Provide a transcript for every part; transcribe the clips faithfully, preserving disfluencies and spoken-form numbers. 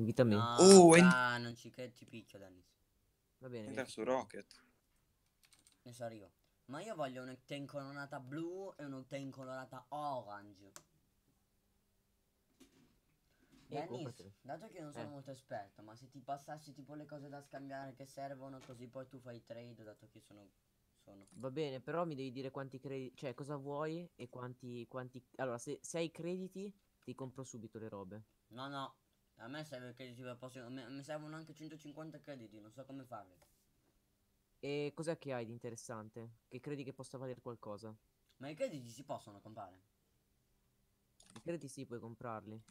Invitami. No, Oh, è fra, non ci che ti picchio, Dennis. Va bene. entra vieni. su Rocket. Ne so io. Ma io voglio un'octane colorata blu e un'octane colorata orange. E Dennis, compratelo. dato che io non sono Eh. molto esperto, ma se ti passassi tipo le cose da scambiare che servono, così poi tu fai trade, dato che sono... sono... Va bene, però mi devi dire quanti crediti, cioè cosa vuoi e quanti, quanti... Allora, se, se hai crediti, ti compro subito le robe. No, no, a me serve crediti per prossimo... Mi mi servono anche centocinquanta crediti, non so come farli. E cos'è che hai di interessante? Che credi che possa valere qualcosa? Ma i crediti si possono comprare? I crediti sì, puoi comprarli.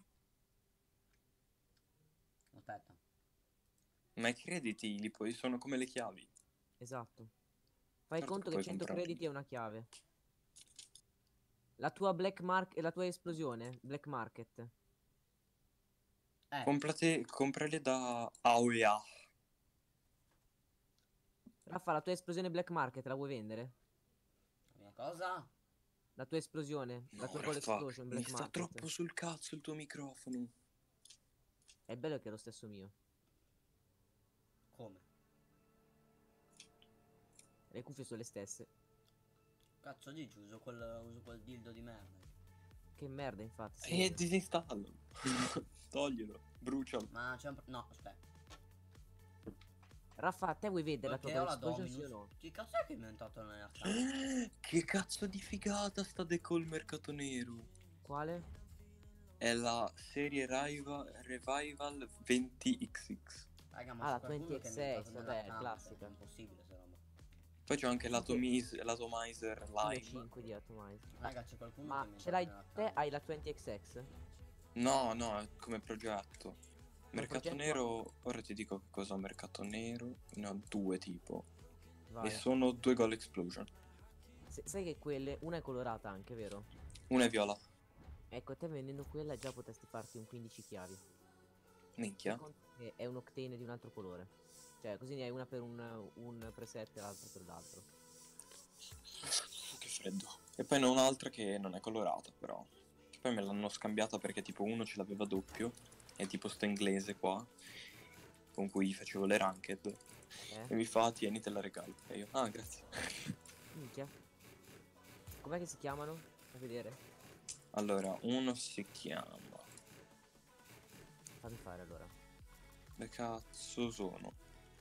Aspetta. Ma i crediti li puoi, sono come le chiavi. Esatto. Fai Certo che conto che puoi cento comprarli. crediti è una chiave. La tua black market, la tua esplosione, black market. Eh, Comprate, comprale da A O E A. Raffa, la tua esplosione black market la vuoi vendere? la mia cosa? La tua esplosione, la No, tua goal Raffa, explosion mi black sta market. troppo sul cazzo il tuo microfono. È bello che è lo stesso mio. Come? Le cuffie sono le stesse. Cazzo dici, uso quel, uso quel dildo di merda. Che merda, infatti. si E vede. disinstallo. Toglilo, brucialo. Ma c'è un... pro- no, aspetta. Raffa, te vuoi vedere la tua Perché ho goal la explosion, sì o Dominus? no? Chi cazzo è che è inventato nella stanza? Che cazzo di figata sta Decol Mercato Nero. Quale? È la serie Rival, Revival venti X X. Raga, ma Ah, c'è la qualcuno che è inventato venti X sei, nella vabbè, stanza. classica. È impossibile sta roba. Poi c'è anche Comunque, l'Atomizer, l'Atomizer io Lime. cinque di Atomize. Raga, c'è qualcuno che è Ma ce inventato l'hai nella te? stanza. Hai la venti X X? No, no, è come progetto. Come Mercato progetto? Nero, ora ti dico cosa ho Mercato Nero. Ne ho due tipo. Vai. E sono due Goal Explosion. Se- sai che quelle, una è colorata anche, vero? Una è viola. Ecco, te vendendo quella già potresti farti un quindici chiavi. Fai Minchia. conto che è un octane di un altro colore. Cioè, così ne hai una per un, un preset e l'altra per l'altro. Che freddo. E poi ne ho un'altra che non è colorata però. Che poi me l'hanno scambiata perché tipo uno ce l'aveva doppio. È tipo sto inglese qua. Con cui facevo le ranked. Eh? E mi fa, tieni, te la regalo. E io, ah, grazie. Minchia. Com'è che si chiamano? A vedere. Allora, uno si chiama... Fammi fare allora. Che cazzo sono?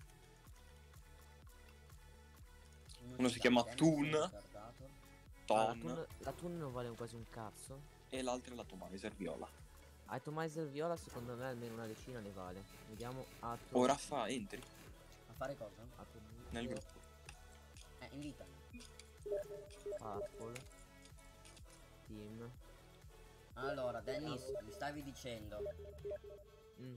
Uno, Uno ci si dà chiama Dennis, Toon. ho ricordato. Ah, la Ton. Toon, la Toon non vale quasi un cazzo. E l'altra è l'Atomizer viola. Atomizer viola secondo me almeno una decina ne vale. Vediamo. Atom... Oh, Raffa, entri A fare cosa? Atomizer, nel gruppo. Eh, invitami. Purple. Team. Allora, Dennis, mi stavi dicendo. Mm.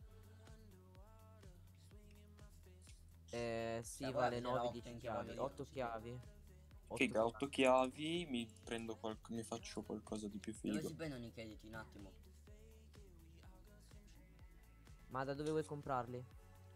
Eh, sì, Cioè, voi vale avete la nove otto dieci in chiavi. chiave, otto sì. chiavi. Che otto otto chiavi, mi prendo qual- mi faccio qualcosa di più Dove figo. si prendono i crediti? Un attimo. Ma da dove vuoi comprarli?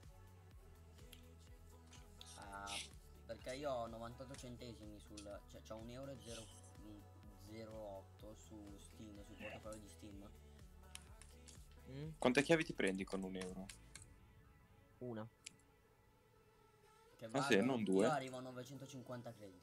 Ah, perché io ho novantotto centesimi sul... Cioè, c'ho un euro e zero otto su Steam, sul portafoglio di Steam. Mm? Quante chiavi ti prendi con un euro? Una. Che Ah sì, valgono... non due. Io arrivo a novecentocinquanta crediti.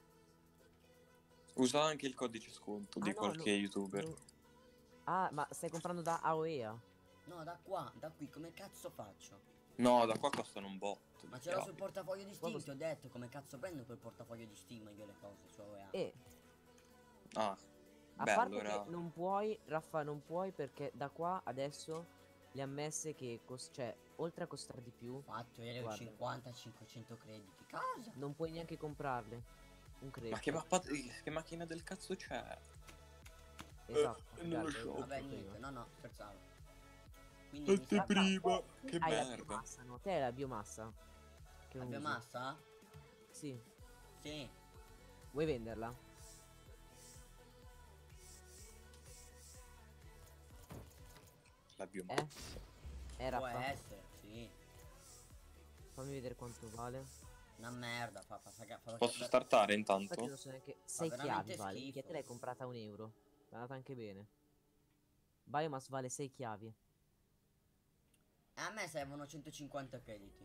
Usa anche il codice sconto Ah, di no, qualche no, youtuber. no. Ah, ma stai comprando da A O E A? No, da qua, da qui, come cazzo faccio? No, da qua costano un botto. Ma di ce l'ho sul chiavi. portafoglio di Steam, Quando- ti ho detto come cazzo prendo quel portafoglio di Steam io le cose, cioè O E A. E Ah, a beh, parte allora... che non puoi, Raffa, non puoi perché da qua adesso le ammesse che cos- cioè, oltre a costare di più, Fatto, ero guarda, cinquanta cinquecento crediti. Cosa? non puoi neanche comprarle. Un Ma che, credito. mappa- che macchina del cazzo c'è? Esatto, Eh, non lo guarda, so. l'ho Vabbè, detto niente, prima. no, no, scherzavo. Quindi mi sa... Anteprima, che Hai la merda. biomassa, no? Te hai la biomassa. Che La non usi. biomassa? Sì. Sì. Vuoi venderla? La biomassa. Eh? Eh, Può Raffa? essere, sì. Fammi vedere quanto vale. Una merda, fa, fa, fa, fa, Posso fa- startare Infatti intanto? non so neanche. sei veramente chiavi vale. schifo. Minchia, te l'hai comprata a un euro. È andata anche bene. Biomass vale sei chiavi. E a me servono centocinquanta crediti.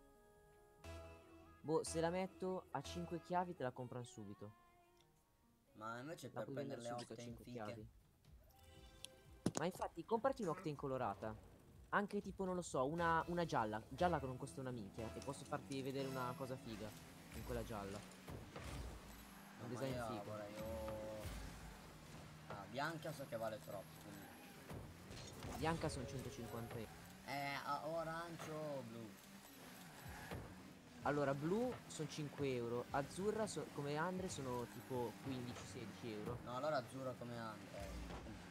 Boh, se la metto a cinque chiavi te la comprano subito. Ma invece La per puoi prendere vendere le subito a octane cinque fiche. chiavi. Ma infatti, comprati un'Octane colorata. Anche tipo, non lo so, una, una gialla. Gialla che non costa una minchia. E posso farti vedere una cosa figa. In quella gialla. No, Un ma design io figo. vorrei o... Ah, bianca so che vale troppo, quindi... Bianca sono centocinquanta euro. Eh, a- o arancio o blu. Allora, blu sono cinque euro. Azzurra, so- come Andre, sono tipo quindici sedici euro. No, allora azzurro come Andre. Eh,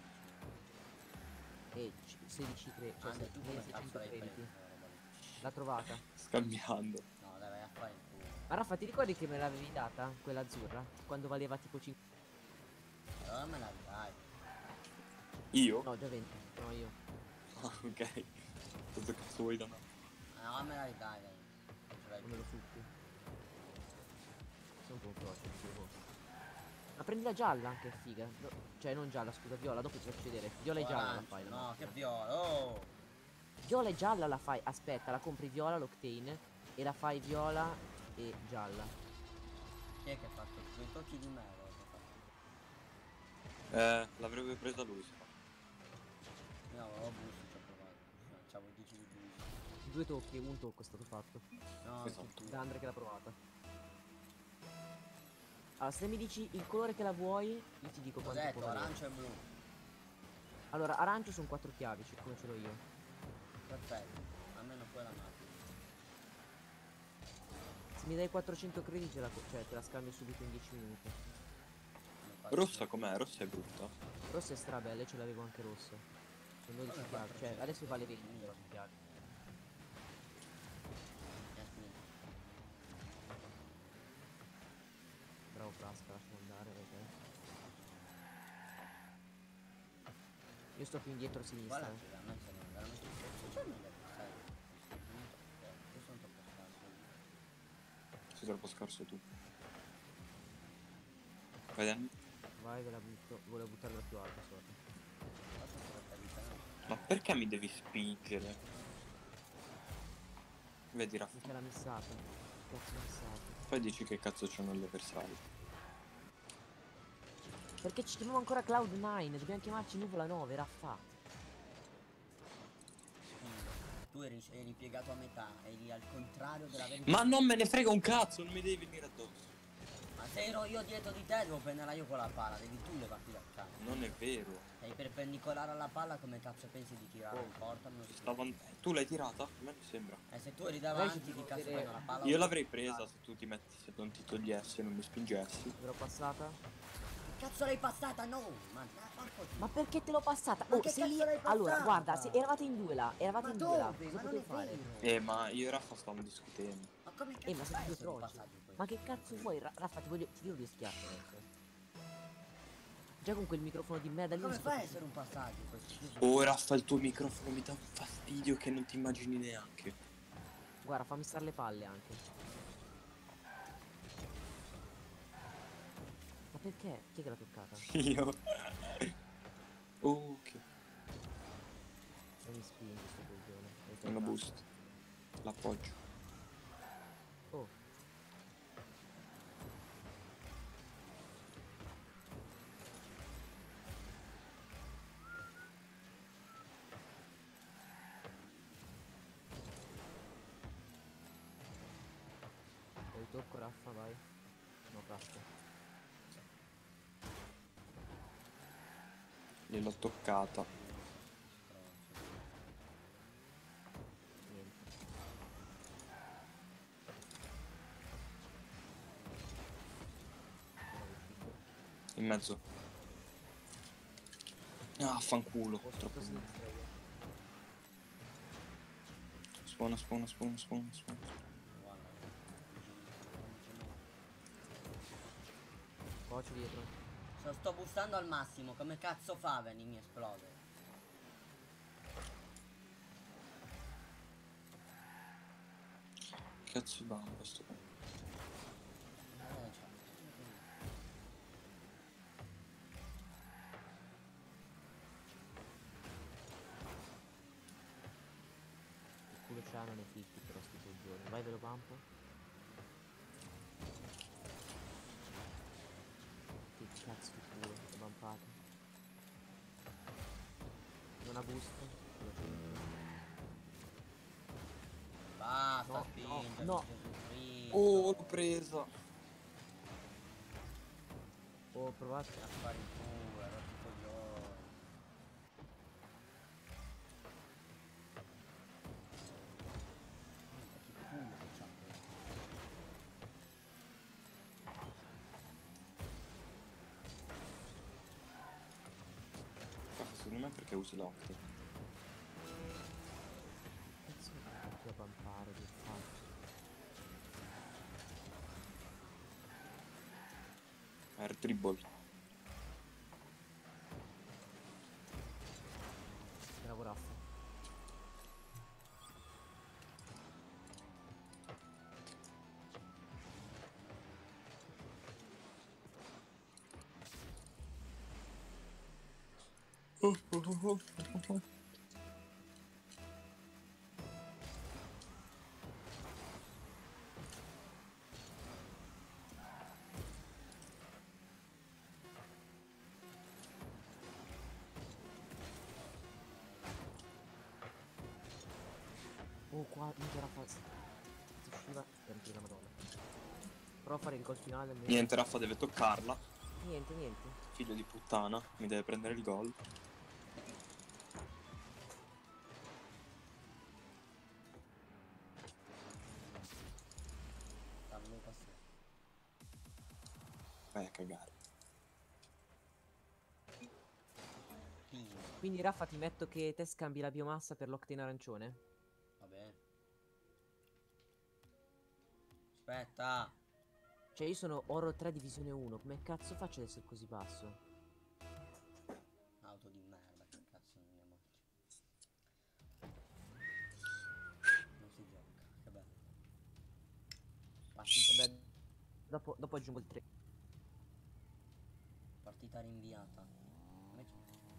E c- sedici cre- cioè Andre, se- tu come cazzo seicento l'hai crediti. preso quella roba lì? L'ha trovata. Scambiando. No, dai, vai a fare il culo. Ma Raffa, ti ricordi che me l'avevi data? Quella azzurra? Quando valeva tipo cinque... Allora me la dai. Io? No, già venti. No, io. Ah, ok. Cosa cazzo vuoi da me? No, me la dai, dai. Non ce l'hai Come più. lo succhi. Sei un po' un frocio, dicevo. Ma prendi la gialla anche, è figa. No, cioè, non gialla, scusa, viola, dopo ti faccio vedere. Viola e O gialla la arancio, fai la no, che macchina. viola. Oh! Viola e gialla la fai. Aspetta, la compri viola, l'Octane. E la fai viola e gialla. Chi è che ha fatto due tocchi di merda? Che ha fatto? Eh, l'avrebbe presa lui, se no. Io avevo bus, ci ho provato. C'avevo dieci di bus. Due tocchi, un tocco è stato fatto. No, Esatto. che tu. Da Andre che l'ha provata. Allora, se mi dici il colore che la vuoi, io ti dico Ho quanto detto può valere. arancio e blu. Allora, arancio sono quattro chiavi, cioè, come ce l'ho io. Perfetto. Almeno quella macchina. Se mi dai quattrocento crediti, ce la, co- cioè, te la scambio subito in dieci minuti. Come faccio? Rossa com'è? Rossa è brutta. Rossa è strabella, ce l'avevo anche rossa. Sono dodici Come chiavi, cioè quattrocento? adesso vale venti Minchia. però su chiavi. Mi ha spinto. Bravo Frasca, lasciamo andare, perché... Io sto più indietro a sinistra. Guarda eh. che veramente sono veramente specialmente sai. Io sono troppo scarso. Sei troppo scarso tu. Vai Danny. Vai, ve la butto. Volevo buttarla da più alto, sorry. Faccio troppa vita. Ma perché mi devi spingere? Vedi Raffa. Mica l'ha missata. Cazzo l'ha missata. Poi dici che cazzo c'hanno gli avversari. Perché ci chiamiamo ancora Cloud nine, dobbiamo chiamarci Nuvola nove, Raffa. Tu eri, eri piegato a metà, eri al contrario della verità. Ma non me ne frega un cazzo, non mi devi venire addosso. Ma se ero io dietro di te devo prenderla io con la palla, devi tu levarti dal cazzo. Non è vero. Sei perpendicolare alla palla, come cazzo pensi di tirare Oh, in porta? Non lo so. Stavo an- Tu l'hai tirata? A me non sembra. E se tu eri Dai, davanti, ci di devo cazzo vedere- prendo la palla? Io l'avrei presa se tu ti metti, se non ti togliessi e non mi spingessi. L'ho passata? Che cazzo l'hai passata? No! Ma, ma, Ma perché te l'ho passata? Ma Oh, che se cazzo lì... l'hai Allora, passata? guarda, se eravate in due là, eravate Ma in due là, dove? cosa Ma non è potevo fare? vero! Eh, ma io e Raffa stavamo discutendo. Ma come cazzo Eh, ma fai siete a due essere un troci. passaggio questo? Ma che cazzo vuoi? Ra- Raffa, ti voglio... ti tiro due schiaffi adesso. Già con quel microfono di merda Ma lì non come si fai a capisce. essere un passaggio questo? Oh Raffa, il tuo microfono mi dà un fastidio che non ti immagini neanche. Guarda, fammi stare le palle anche. Ma perché? Chi è che l'ha toccata? Io. Oh, che... Non mi spingi sto coglione. Hai Una toccato. boost. L'appoggio. Oh. Poi tocco Raffa, vai. No, casco. Gliel'ho toccata. Niente. Era uscito. In mezzo. Ah, fanculo. Ho Troppo. sotto sinistra io. Spawna, spawna, spawna, spawna, spawna. Coach dietro. Se sto boostando al massimo, come cazzo fa a venirmi a esplodere? Cazzo va questo qua. Eh, cioè, c'hanno i fitti però sti coglioni. Vai ve lo pampo. Che cazzo di culo, che vampate. Non ha gusto. Lo sento. Basta No, spingere, no, no. Gesù Cristo. Oh, l'ho presa. Oh, provate. A fare il culo, hai rotto i coglioni. Minchia, che culo che c'ha questo. Ah, secondo me perché usi l'occhio. Cazzo di a pampare che faccio. Air dribble. Bravo Raffa. Oh, oh, oh, oh, oh, oh. Oh, qua, minchia Raffa. Si usciva. Sempre la madonna. Prova a fare il gol finale almeno. Niente, Raffa deve toccarla. Niente, niente. Figlio di puttana, mi deve prendere il gol. Dammi passare. Vai a cagare. Pino. Quindi Raffa ti metto che te scambi la biomassa per l'octane arancione? Va bene. Aspetta. Cioè io sono oro tre divisione uno. Come cazzo faccio ad essere così basso? Auto di merda, che cazzo non andiamo avanti. Non si gioca, che bello. Partita, Vabbè, dopo, dopo aggiungo il tre. partita rinviata. Invece...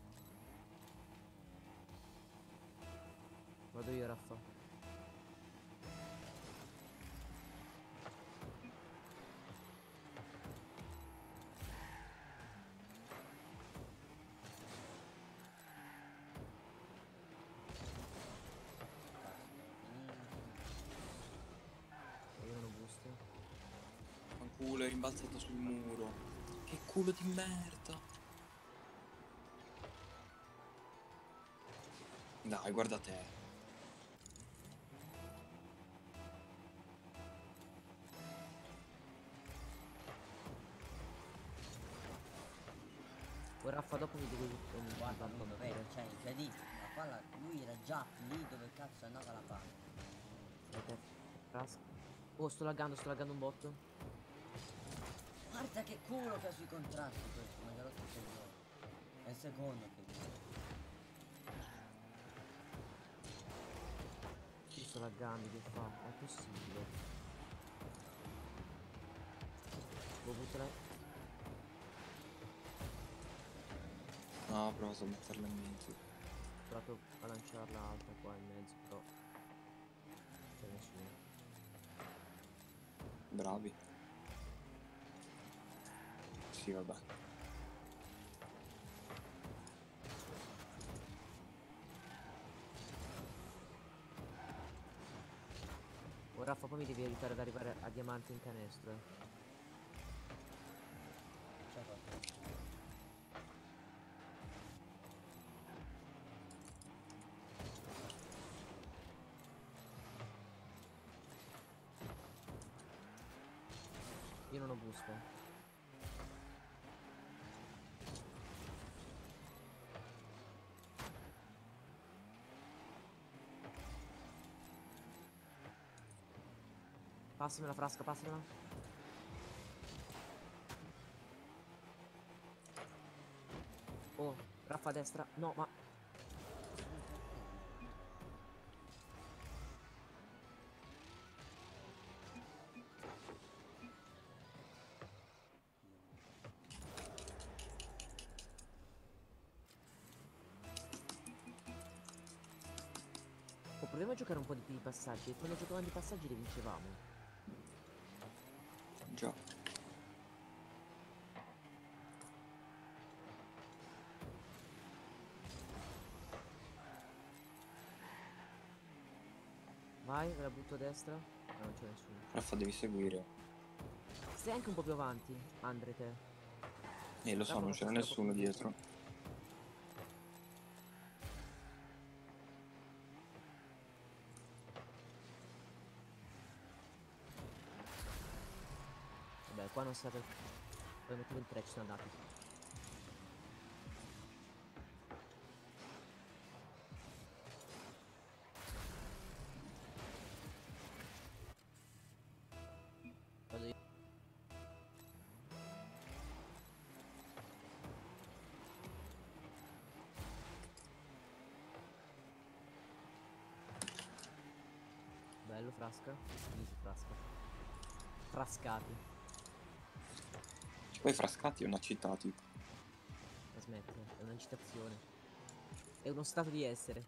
Vado io Raffa. Io non ho busto. Fanculo, è rimbalzato sul muro. Che culo di merda. Dai, guarda te. Oh Raffa dopo mi devo oh, mi Guarda mi lui fa dov'è, pure. cioè incredibile. La palla, lui era già lì dove cazzo è andata la palla. Vedete, frasca. Oh sto laggando, sto laggando un botto. Guarda che culo che ha sui contrasti questo, ma che rotto il coglione. È il secondo che viene. Io sto laggando, che fa? È possibile. Boh, buttala. No, ho provato a metterla in mezzo. Ho provato a lanciarla alta qua in mezzo, però c'è nessuno. Bravi. Sì, vabbè. Oh Raffa poi mi devi aiutare ad arrivare a diamante in canestro, eh. C'è qualcosa. Io non ho busto. Passamela frasca, passamela. Oh, Raffa a destra. No, ma... Oh, proviamo Proviamo a giocare un po' di più di passaggi. E quando giocavamo di passaggi li vincevamo. Già. Vai, me la butto a destra. No, non c'è nessuno. Raffa, devi seguire. Stai anche un po' più avanti, Andre te. Eh, lo so, Raffa, non forse c'era sta nessuno proprio dietro. Vabbè, qua non state. Poi mettere il tre, ci sono andati. Vado io. Bello, frasca. Easy, frasca. Frascati. Poi Frascati è una città, tipo. La smetti, è una citazione. È uno stato di essere.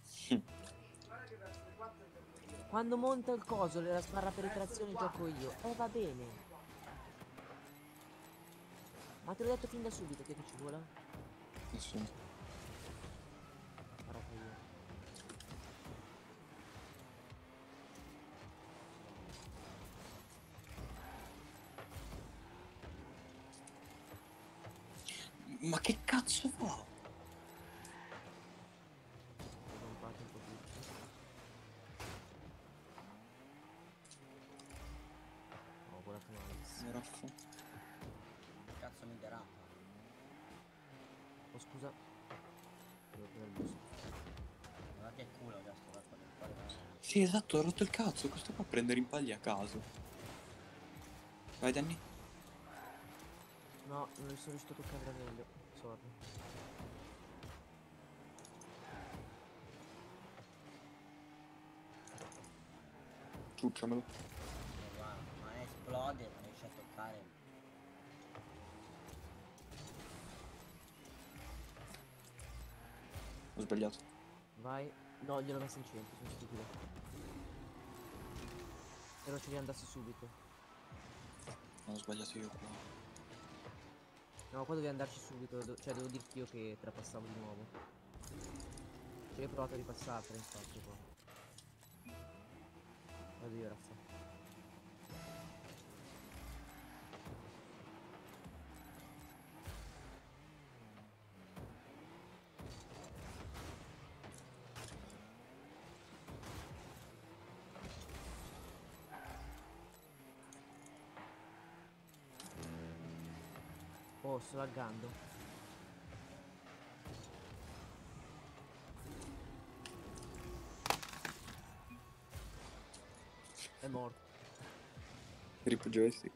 Quando monta il coso, la sbarra penetrazione gioco io. Eh, va bene. Ma te l'ho detto fin da subito che ci vola. Nessuno. Guarda io. Ma che cazzo fa? Ho pompato un po' tutti. Ho volato malissimo. Raffa. Cazzo mi derapa. Oh, scusa. Devo prendere il bus. Ma che culo che sto raccogliendo il cuore. Sì, esatto, ho rotto il cazzo. Questo qua a prendere impagli a caso. Vai, Danny. No, non sono riuscito a toccare da meglio. Sorry. Ciucciamelo. Eh, guarda, ma esplode, non riesce a toccare. Ho sbagliato. Vai. No, gliel'ho messo in centro, sono stupido. Spero ci riandassi subito. Ho sbagliato io qua. No, qua dovevi andarci subito. do- cioè, devo dirti io che trapassavo di nuovo. Cioè, io ho provato a ripassartela, infatti, qua. Vado io, Raffa. Oh, sto laggando. È morto. Rip joystick.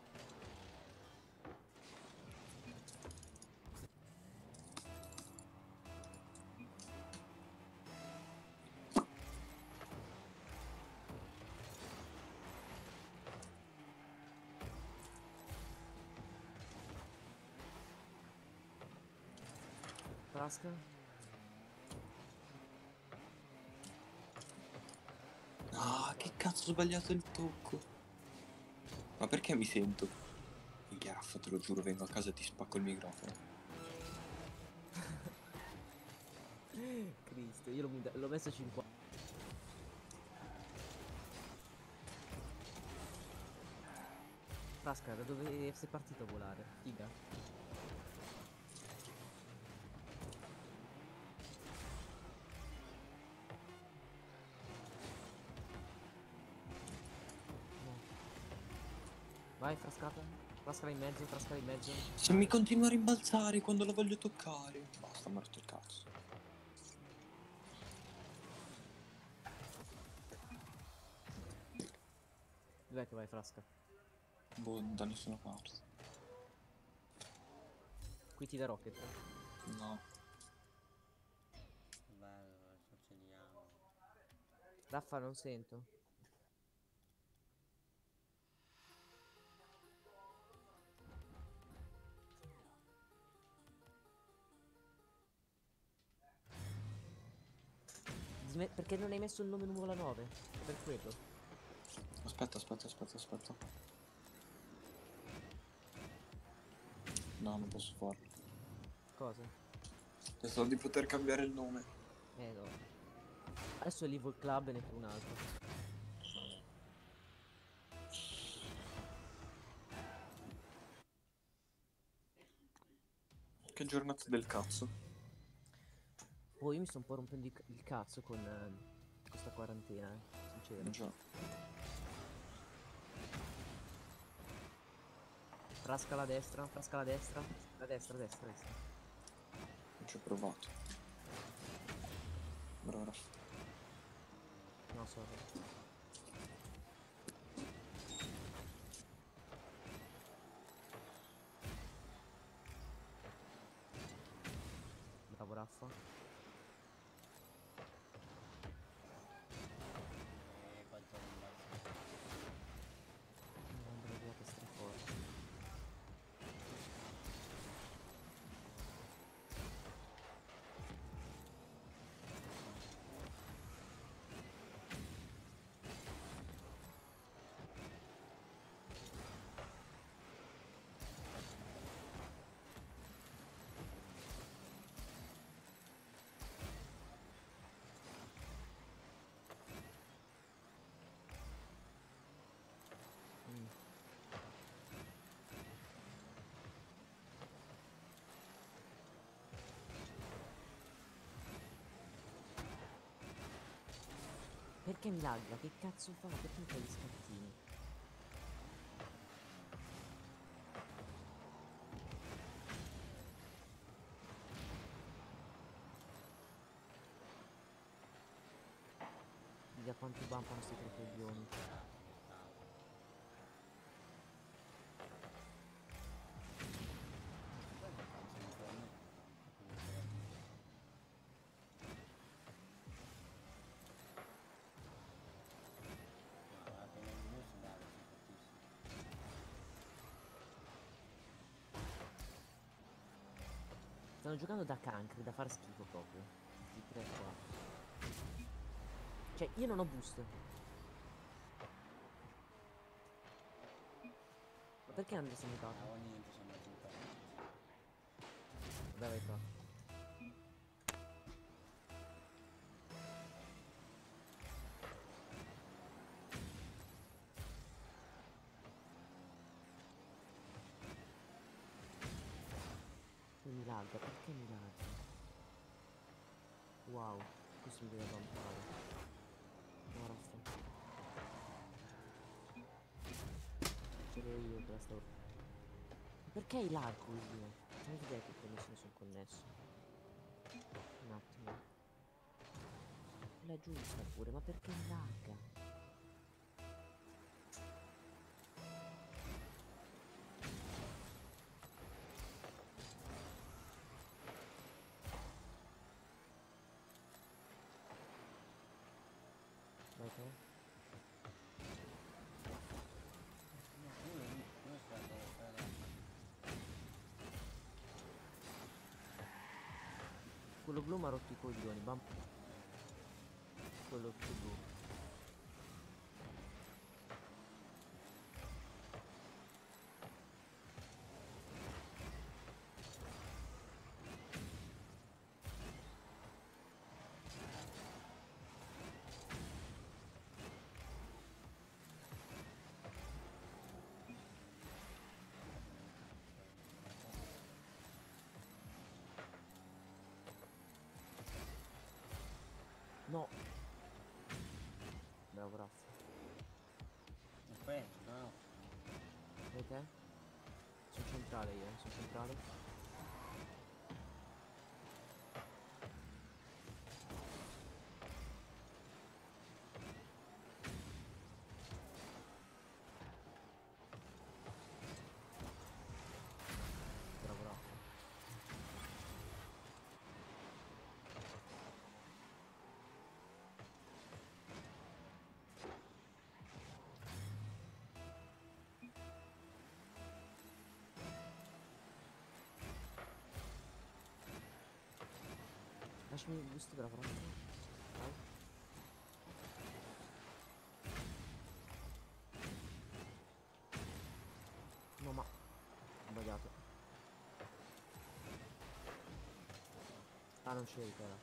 Frasca. Ah, che cazzo ho sbagliato il tocco. Ma perché mi sento? Minchia, Raffa, te lo giuro, vengo a casa e ti spacco il microfono. Cristo, io l'ho muta- l'ho messo a cinquanta. Frasca, da dove sei partito a volare? Figa. No. Vai, frascata. Frascala in mezzo, frascala in mezzo. Se mi continua a rimbalzare quando la voglio toccare. Basta, mi ha rotto il cazzo. Dov'è che vai, frasca? Boh, da nessuna parte. Qui ti da rocket. No. Bello, adesso cediamo. Raffa, non sento. Smet- perché non hai messo il nome nuvola nove? Per quello. Aspetta, aspetta, aspetta, aspetta. No, non posso farlo. Cosa? Pensavo di poter cambiare il nome. Eh no. Adesso è l'Evil Club e ne fa un altro. Che giornata del cazzo. Poi io mi sto un po' rompendo il c- il cazzo con eh, questa quarantena, eh, sincero. Già. Frasca alla destra, frasca alla destra, a destra, a destra, a destra. Non ci ho provato. Bravo. No, sorry. Bravo Raffa. E quanto non basta. No, andrei via che stra forte. Mm. Perché mi lagga? Che cazzo fa? Perché mi fai gli scattini? Dica quanti bumpano sti tre coglioni. Stanno giocando da cancri, da far schifo proprio. Questi tre qua. Cioè, io non ho boost. Ma perché Andre si è mutato? No, niente, sono andato in casa. Vabbè, vai qua. Mi lagga, perché mi lagga? Wow, questo mi deve bumpare. No, raffa. Ce l'ho io che la sto... Perché i lag così? Non idea che connessioni sono connesso. Un attimo. La giusta pure, ma perché mi lagga? Vai te? Io non non so cosa fare. Quello blu mi ha rotto i coglioni, bam. Quello più blu. No. Bravo Raffa. Aspetta, no. Vai te? Sono centrale io, eh, sono centrale. Bravo Raffa. Lasciami il boost, bravo Raffa. Vai. Ah, non c'eri però.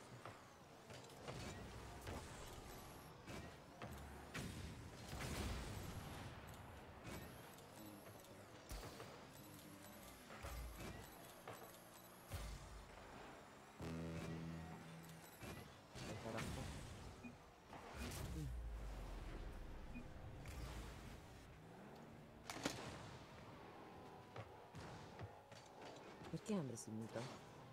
Dai, caratta. Mm. Perché Andre si muta?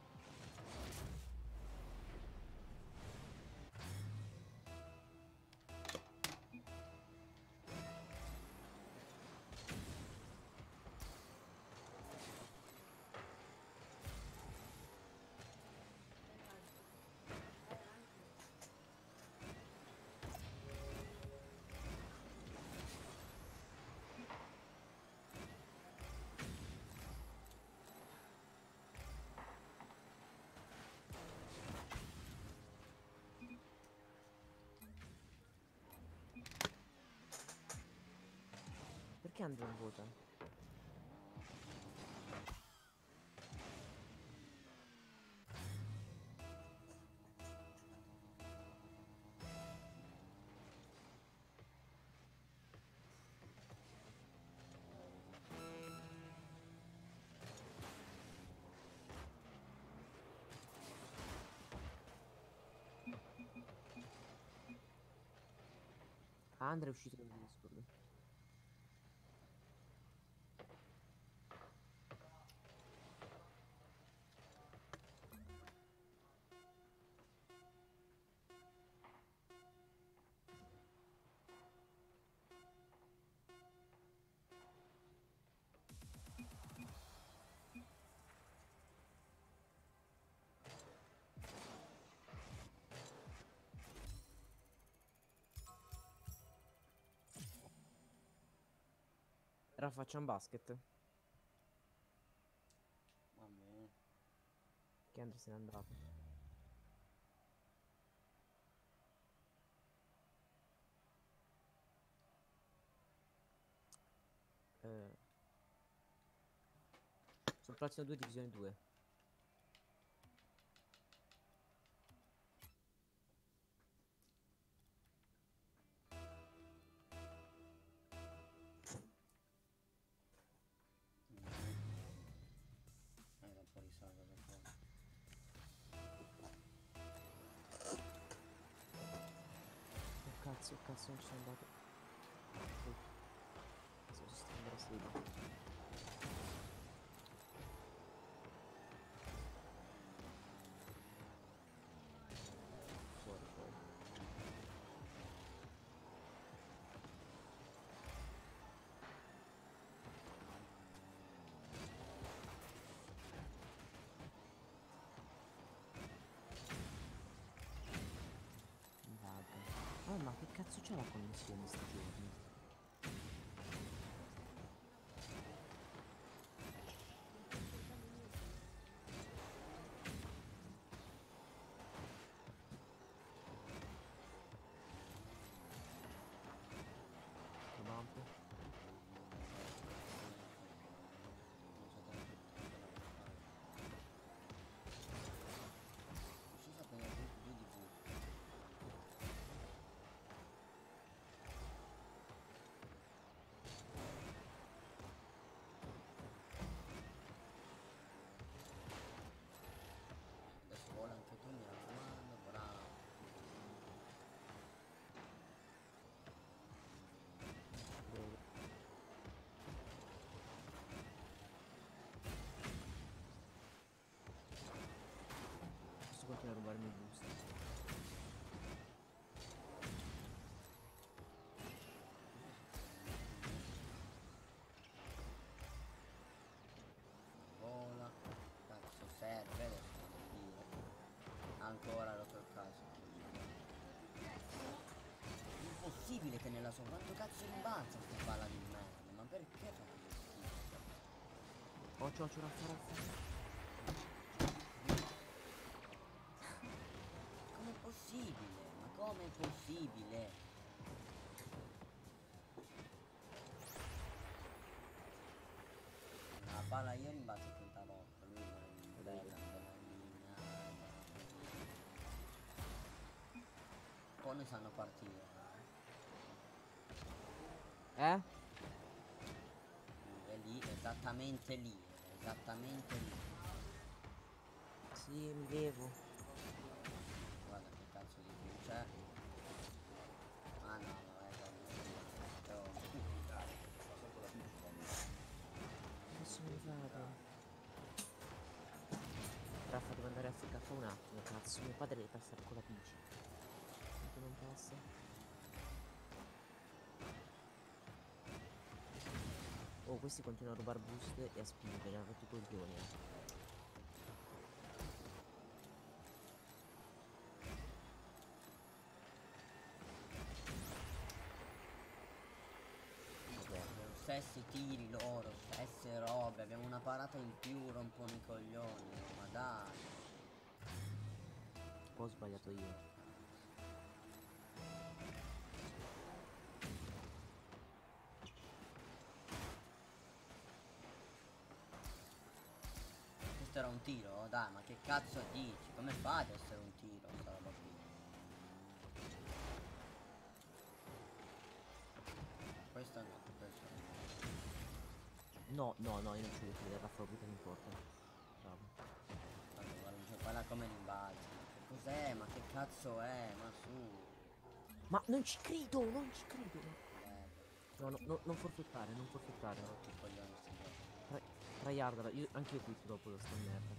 Perché Andre non vota? Ah, Andre è uscito dal Discord. Ora facciamo basket. Va bene. Che Andre se n'è andato. Eh. Sul prossimo due divisione due. Eh, da un po' di salva da fuori. Oh cazzo, oh cazzo, non ci sono andato. Oh. Cazzo, si sta andando a sedere. Fuori, fuori. Vabbè. Oh, ma che cazzo c'è la connessione sti giorni? Che bump? Non so se appena due di V. Adesso vola anche tu, mi raccomando, bravo. Dove? Posso continuare a rubarmi il boost. Vola. Cazzo serve adesso devo dire. Ancora rotto il caso. Impossibile che nella sua quanto cazzo rimbalza sta palla di merda. Ma perché fa così schifo? Occhio, occhio, raffa, raffa. Com'è possibile? Ma com'è possibile? La palla io rimbalzo trenta volte, lui non è Bello. tanto la linea. po' ne sanno partire. Eh? È lì, esattamente lì, esattamente lì. Sì, mi levo. Guarda che cazzo di più c'è. Ah no, vabbè, però... Adesso me ne vado. Raffa, devo andare a F K un attimo, cazzo. Mio padre deve passare con la bici. Perché non passa? Oh, questi continuano a rubare boost e a spingere, hanno rotto i coglioni. eh. Vabbè. Stessi tiri loro, stesse robe, abbiamo una parata in più, rompono i coglioni, ma dai. Poi ho sbagliato io. Questo era un tiro? Dai, ma che cazzo dici? Come fa ad essere un tiro sta roba qui? Questo no, questo no. No, no, no, io non ci voglio credere, Raffa, puta mi importa. Bravo. Guarda, guarda, cioè, guarda come rimbalzi. Che cos'è? Ma che cazzo è? Ma su. Ma non ci credo, non ci credo. Eh, No, no, no, non forfettare, non forfettare. tutti i coglioni sti giochi. Tra, tryhardala, io anche io quitto dopo sta merda.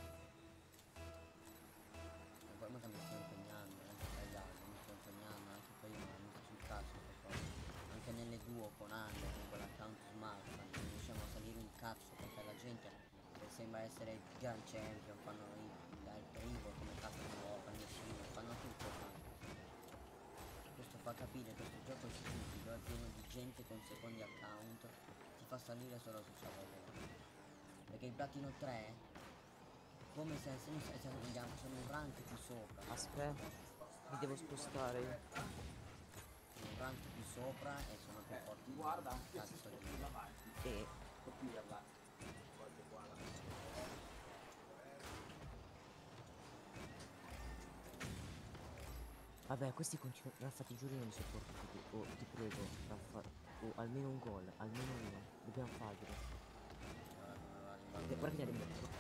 E poi ma che mi sto impegnando, eh, tagliando, mi sto impegnando, anche poi io non mi sto sul cazzo sta cosa. Anche nelle duo con Ande, con quell'account smart, non riusciamo a salire un cazzo perché la gente che sembra essere Grand Champion, fanno il, il primo come cazzo di nuovo, nessuno, fanno tutto fanno. Questo fa capire, questo gioco è stupido, è pieno di gente con secondi account, ti fa salire solo su Saverio. Perché il platino tre, come se, se, se, se vogliamo, sono un rank più sopra. Aspetta, mi devo spostare io. Sono un rank più sopra e sono più forti. Guarda, Cazzo di... E coprirla. vabbè, questi continuano. Raffa, ti giuro io non mi sopporto più. Oh, ti prego, Raffa. Oh, almeno un gol, almeno uno. Dobbiamo farlo. Eh, Guarda che ne arriviamo.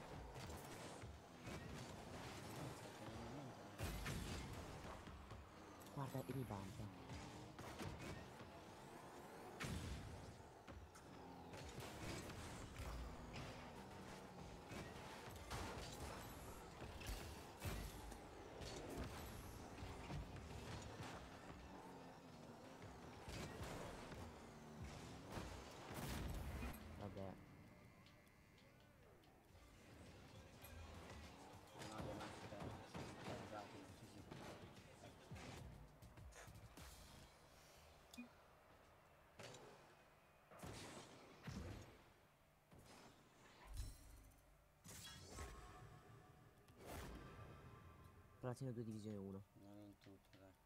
Guarda, e mi bampa. Vabbè. No, devo mettere... Caricati, sì sì. Platino due divisione uno. Non in tutto, dai.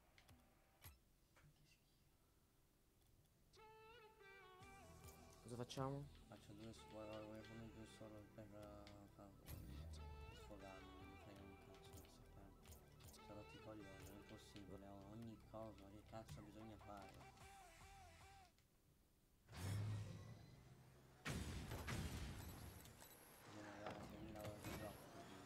Cosa facciamo? Faccio due sfogare, voglio come due solo per uh, far, sfogarmi, non mi frega un cazzo di sapere. Sono rotti i coglioni, non è possibile, ho ogni cosa, che cazzo bisogna fare? Bisogna arrivare a seimila ore di gioco,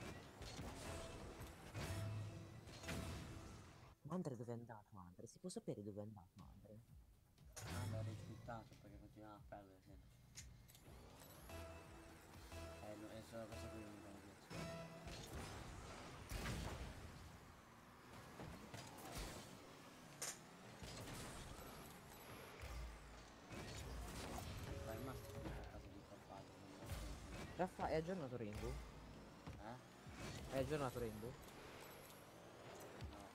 Ma Andre dove è andato, Andre? Si può sapere dove è andato, Andre? ah, l'ho rifiutato perché continuava a perdere sempre. Eh, no, è solo questa qui l'unica motivazione. Ma è rimasto qui a casa di papà, non me lo sento. Raffa, è aggiornato Rainbow? Eh? È aggiornato Rainbow? No.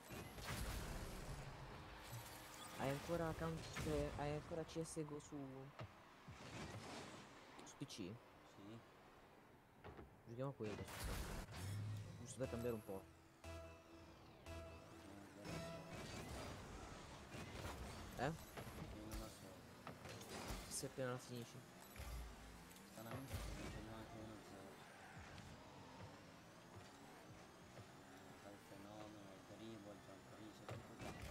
Hai ancora account. eh, Hai ancora C S G O su. Su P C? Sì? Giochiamo quello, scusate. Giusto per cambiare un po'. Non lo so. Eh? Non lo so. Se appena la finisci. Stranamente sto vincendo anche uno zero. Fa il fenomeno, il dribble, il trampolino, tutto qua.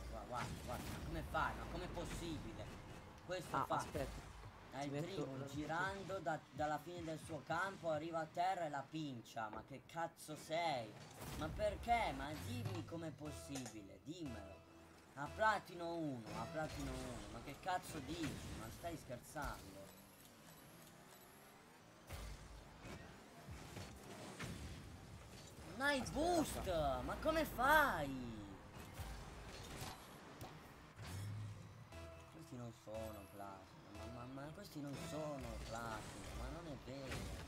fai? Ma com'è possibile? Questo Ah, fa. aspetta. È ti il metto primo, la- girando da- dalla fine del suo campo, arriva a terra e la pincia. Ma che cazzo sei? Ma perché? Ma dimmi com'è possibile, dimmelo. A platino uno, a platino uno, ma che cazzo dici? Ma stai scherzando? Non hai Aspetta, boost! Ma come fai? Questi non sono platino, ma, ma, ma questi non sono platino, ma non è vero.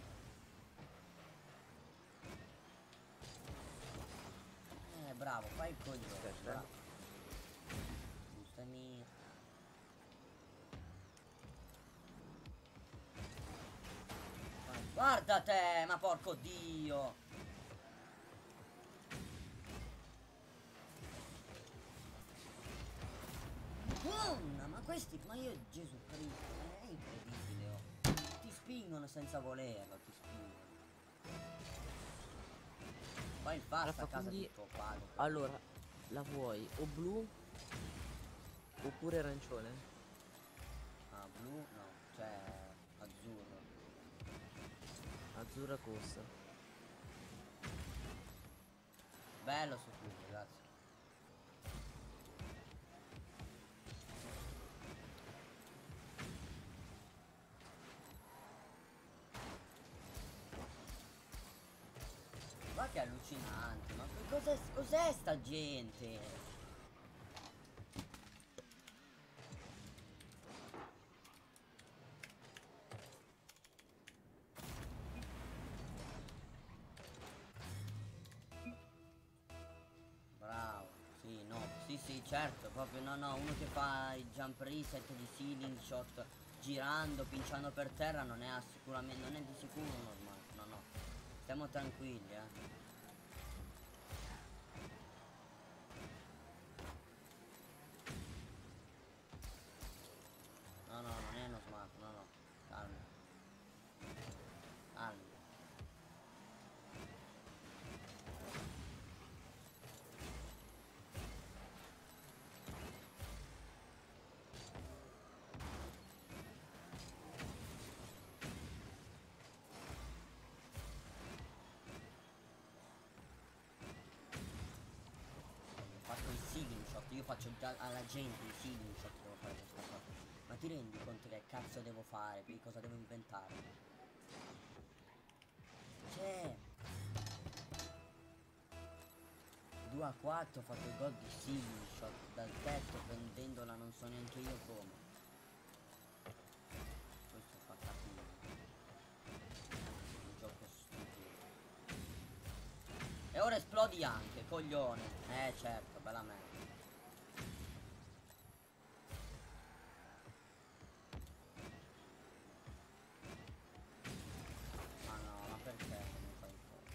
Eh, bravo, fai il coglione, Aspetta, bravo. Boostami. Guarda te, ma porco dio! Madonna, ma questi, ma io, Gesù Cristo, è incredibile, oh. Ti spingono senza volerlo, ti spingono. Poi il fast Raffa, a casa quindi di tuo padre. allora la vuoi o blu oppure arancione? Ah, blu? No, cioè azzurro. Azzurra costa. Bello su tutto, grazie. Ma che allucinante, ma che cos'è cos'è sta gente? Bravo, sì, no, sì sì certo, proprio no no, uno che fa il jump reset di ceiling shot girando, pinciando per terra non è sicuramente, non è di sicuro normale, no no, stiamo tranquilli eh. No no, non è uno smart, no no, calmi, calmi. Ho fatto il ceiling shot, io faccio già alla gente il ceiling shot, devo fare questa cosa. Ma ti rendi conto che cazzo devo fare? Che cosa devo inventare? Cioè due a quattro ho fatto il gol di ceiling shot dal tetto prendendola non so neanche io come. Questo fa capire. Un gioco stupido. E ora esplodi anche, coglione. Eh certo, bella merda. Ma no, ma perché non fai il fuoco?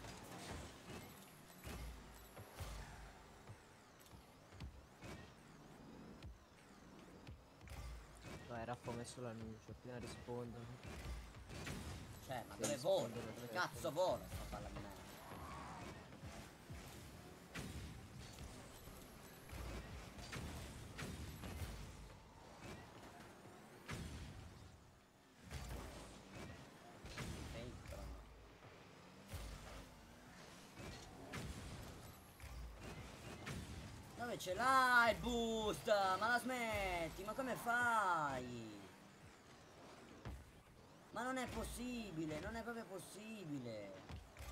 Vai, Raffa, ho messo l'annuncio, appena rispondono. Cioè, ma Se dove vola? rispondono, Dove accetto. cazzo vola sta palla di merda? Fake però no. Dove ce l'hai il boost? Ma la smetti? Ma come fai? Ma non è possibile, non è proprio possibile.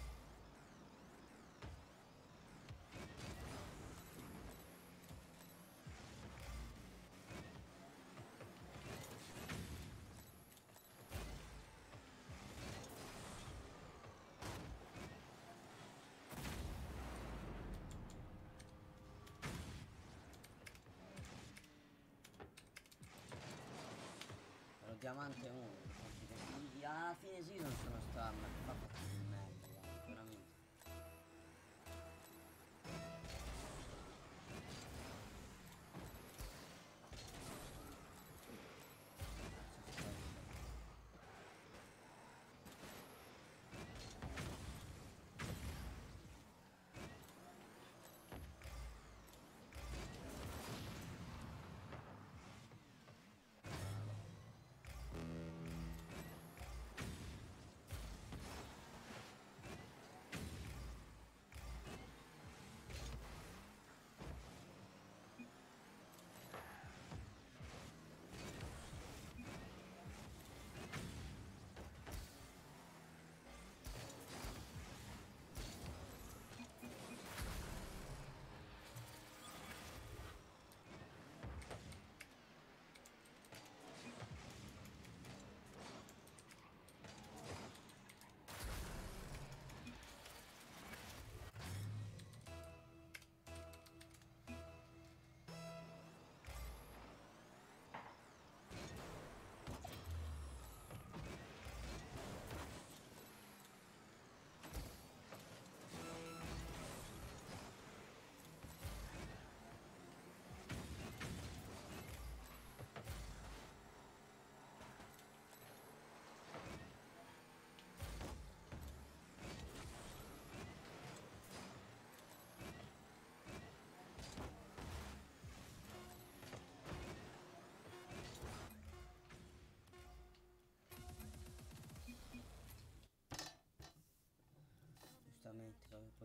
Ero diamante uno. Alla fine sì non sono stato, ma fa fatto di merda, guarda, veramente. Cazzo sta.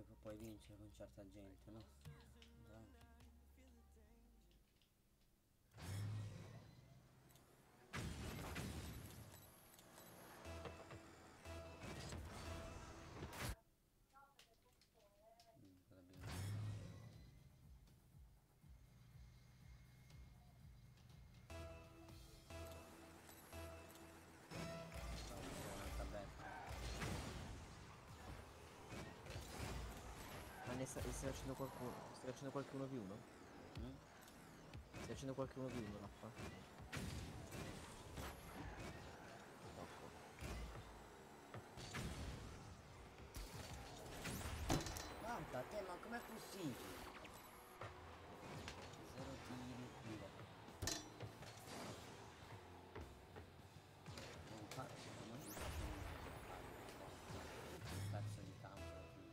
che puoi vincere con certa gente, no? Dai. Mm, cosa abbiamo fatto? Stavo facendo un'altra betta. Ma ne sta- stai facendo qualcuno? Stai facendo qualche uno v uno? Mm? Stai facendo qualche uno v uno, Raffa? Troppo. Guarda te, ma com'è possibile? Zero tiri, viva. Non faccio, non ci faccio niente. Tutto il pezzo di campo alla fine.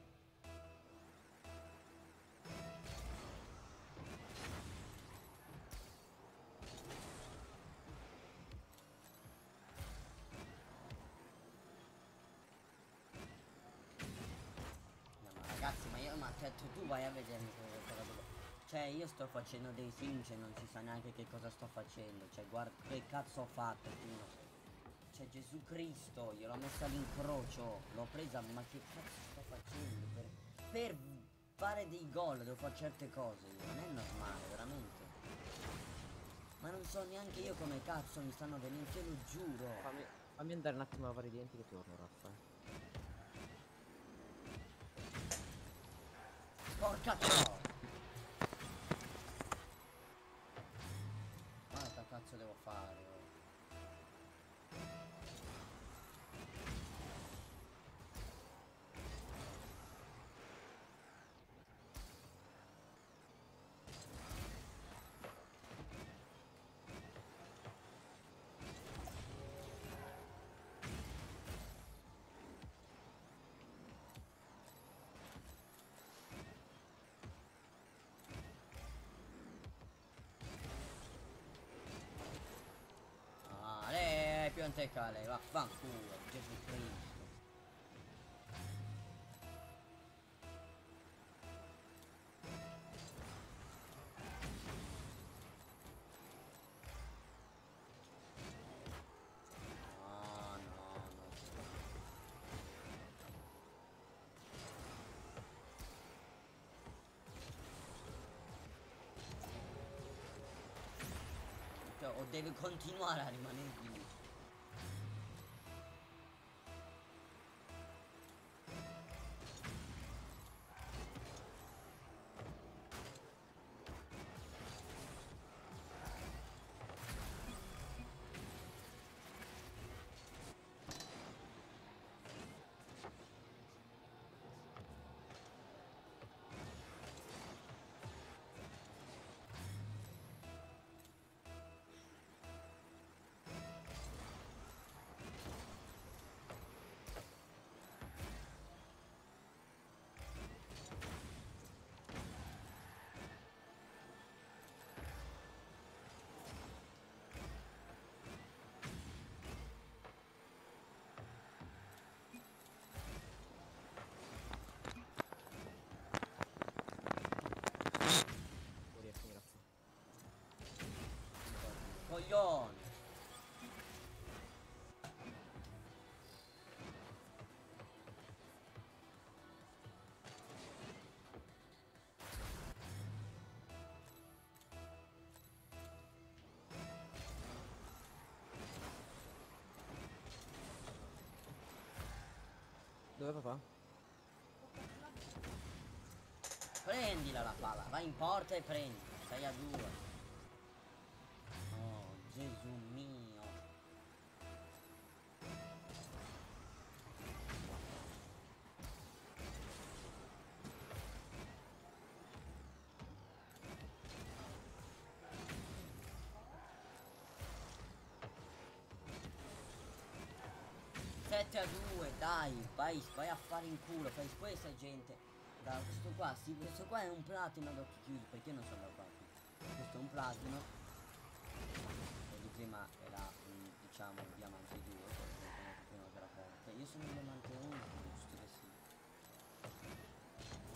No, ma ragazzi, ma io, ma cioè, tu, tu vai a vedere cosa cosa devo. Cioè, io sto facendo dei film, cioè non si sa neanche che cosa sto facendo. Cioè, guarda, che cazzo ho fatto, Pino? Cioè, Gesù Cristo, io l'ho messa all'incrocio, l'ho presa, ma che cazzo sto facendo? Per, per fare dei gol devo fare certe cose, io, non è normale, veramente. Ma non so neanche io come cazzo mi stanno venendo, te lo giuro. Fammi, fammi andare un attimo a lavare i denti che torno, Raffa. Porca ciò! Ma che cazzo devo fare? Oh? Ah, lei, pianteca lei, vaffanculo, Gesù Cristo. No, no, no. Cioè, o deve continuare a rimanere lì. Fuori a finire, Raffa. Coglione. Dove papà? Prendila la palla, vai in porta e prendi. sei a due. Oh, Gesù mio. sette a due, dai, vai, vai a fare in culo, fai questa gente. Da questo qua, sì, questo qua è un platino ad occhi chiusi, perché non sono da qua? Questo è un platino. E di prima era un, diciamo, il diamante due, prima che era forte. Io sono il diamante uno, giusto che sì.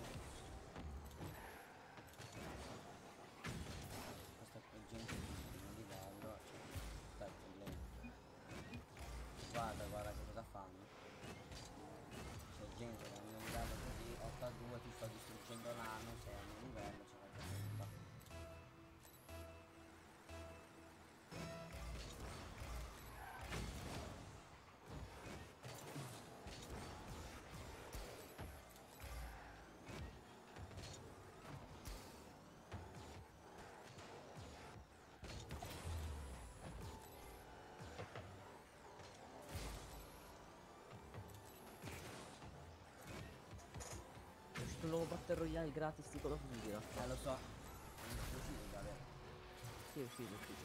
Battle Royale gratis di Call of Duty, Raffa. Eh lo so. Non è uscito già, vero? Sì, è uscito, è uscito.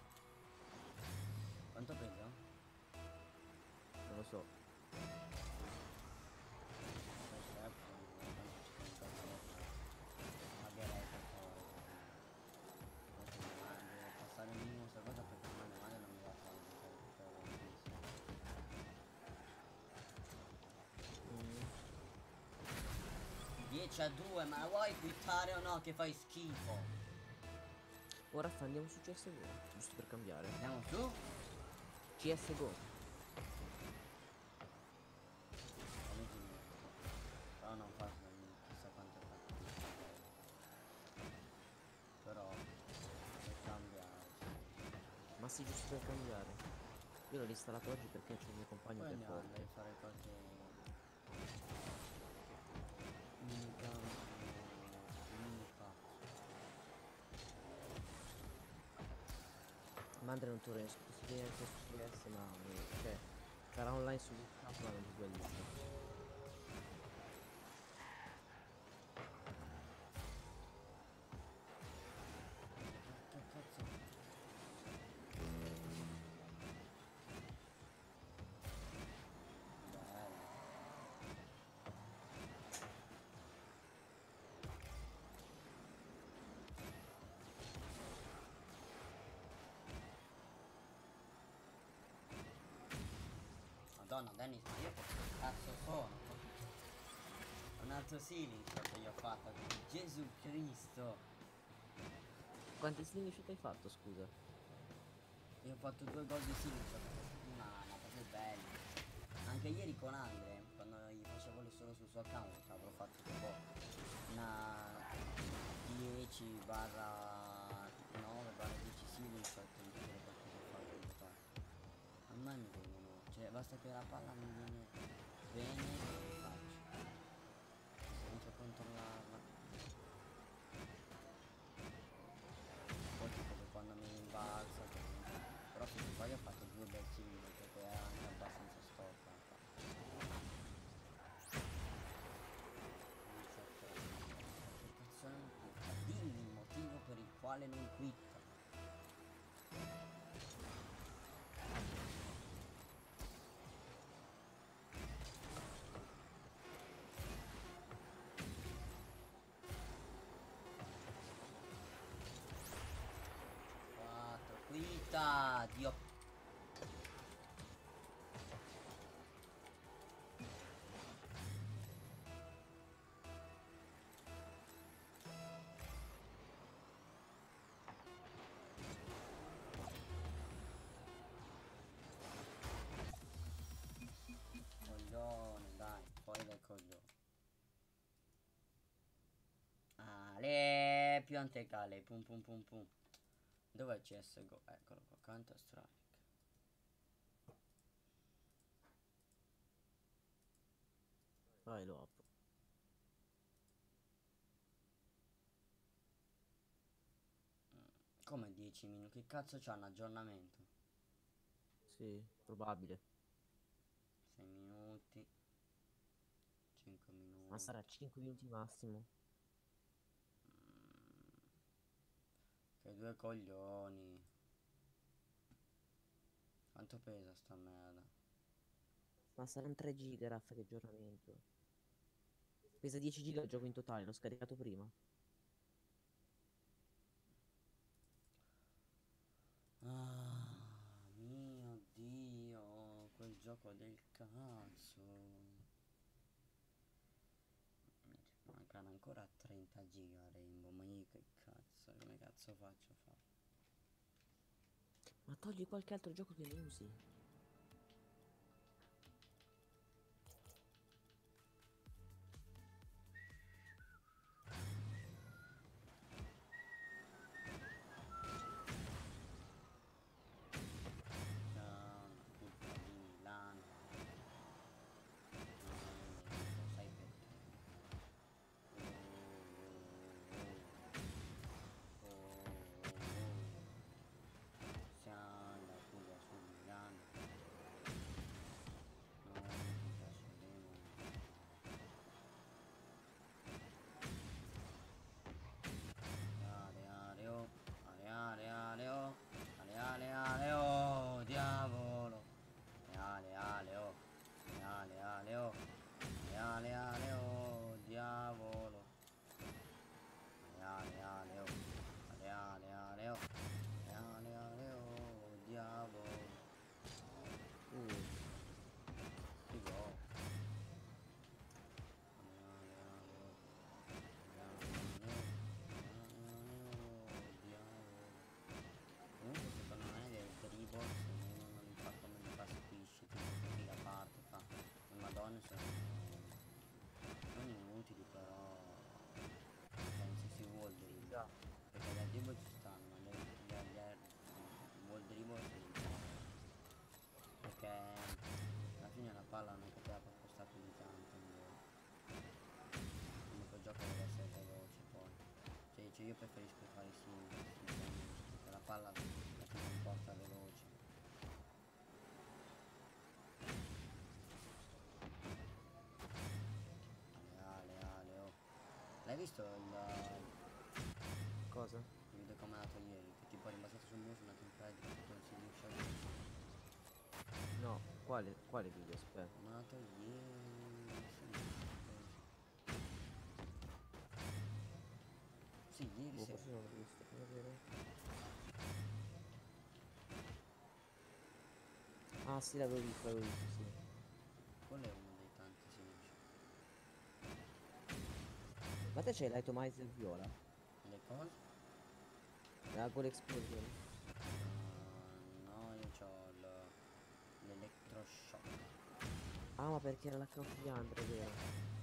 Quanto pesa? Non lo so. Pagherei per favore. Deve passare il minimo questa cosa perché ormai mia madre non mi va a fare giocare perché ho tantissimo. Mm. dieci a due, ma la vuoi quittare o no? Che fai schifo. Ora Raffa, andiamo su C S G O, giusto per cambiare. Andiamo su? C S G O. Però non fa chissà quanto è fatto. Però per cambiare. Ma sì, giusto per cambiare. Io l'ho installato oggi perché c'è il mio compagno Poi che è andiamo a forte. fare qualche mini campo, mini cazzo. Mandre non torna su si viene anche su C S, ma eh, cioè sarà online su Discord, ma non su quella lista. Che cazzo? Bello. Madonna Dennis, ma io che cazzo sono? Un altro ceiling shot che gli ho fatto. Gesù Cristo. Quanti sling shot hai fatto, scusa? Io ho fatto due gol di ceiling shot questa settimana, proprio belli. Anche ieri con Andre, quando gli facevo le solo sul suo account, avrò fatto tipo una dieci barra nove barra dieci ceiling shot in tutte le partite che ho fatto in totale. A me mi vengono, cioè basta che la palla mi viene bene e lo faccio. Se riesco a controllarla. Poi tipo che quando mi imbalza, che però fin qua io ho fatto due bel ceiling perché era anche abbastanza stoffa. Dimmi il motivo per il quale non quitta. quattro quitta, Dio. Coglione, dai, fuori dai coglioni. Ale, piante cale, pum pum pum pum. Dov'è C S G O? Eccolo qua, Counter Strike. Vai, lo apro. Come dieci minuti? Che cazzo c'ha un aggiornamento? Sì, probabile. sei minuti. cinque minuti. Ma sarà cinque minuti massimo. Mm. Che due coglioni. Quanto pesa sta merda? Ma saranno tre giga, Raffa, di aggiornamento. Pesa dieci giga il gioco in totale, l'ho scaricato prima. Ah, mio Dio, quel gioco del cazzo. Mancano ancora trenta giga Rainbow, ma io che cazzo, come cazzo faccio a fare? Ma togli qualche altro gioco che ne usi. C'è una colpa di Milano. Non sai perché. Oh, oh, oh, oh. Siamo la Puglia su Milano. preferisco fare i singoli, perché la palla la tiro in porta veloce. Ale, ale, ale, oh. L'hai visto il, Cosa? il video come è andato ieri? Che tipo è rimbalzato sul muro, sono andato in piedi, non si riesce a... No, quale, quale video? Aspetta. È andato ieri... Sì, ieri Boh, sera. forse non l'ho visto, fammi vedere. Ah sì, l'avevo visto, l'avevo visto, sì. Quello è uno dei tanti semplici. Ma te c'hai l'Itomizer viola? Le cose? La Goal Explosion? Uh, no, io c'ho l'elettroshock. Ah, ma perché era l'account di Andre, vero?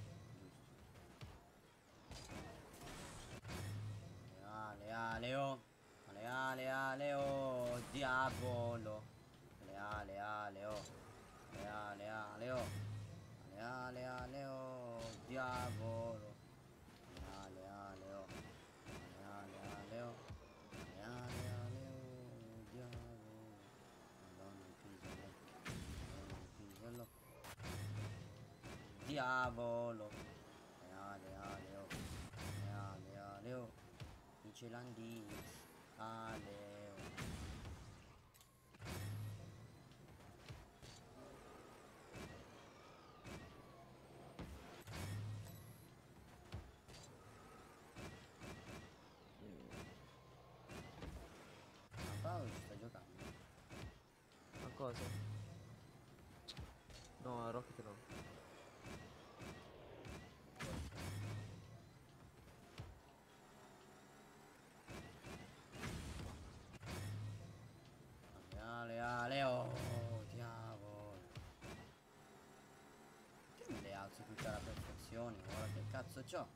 Ale, ale, oh. Ale, ale, ale, oh. Diavolo. Ale, ale, ale, oh. Ale, ale, ale, oh. Ale, ale, ale, oh. Diavolo. Ale, ale, oh. Ale, ale, ale, oh. Ale, ale, ale, oh. Diavolo. Madonna, il pisello. Madonna, il pisello. Diavolo. Ale, ale, oh. Ale, ale, oh. Michelandis. Ale, oh. Mm, Ma Paolo ci sta giocando. ma cosa? No, a Rocket no. Ale, ale, ale, oh, diavolo. Che me le alzo tutte alla perfezione? Guarda che cazzo c'ho.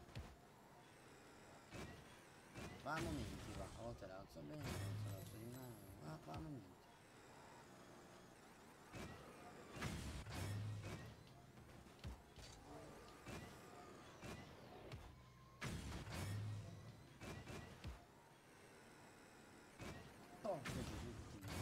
Va a momenti, va. A volte le alzo bene, a volte le alzo di meno. Va, va a momenti. Porco Gesù di Dio.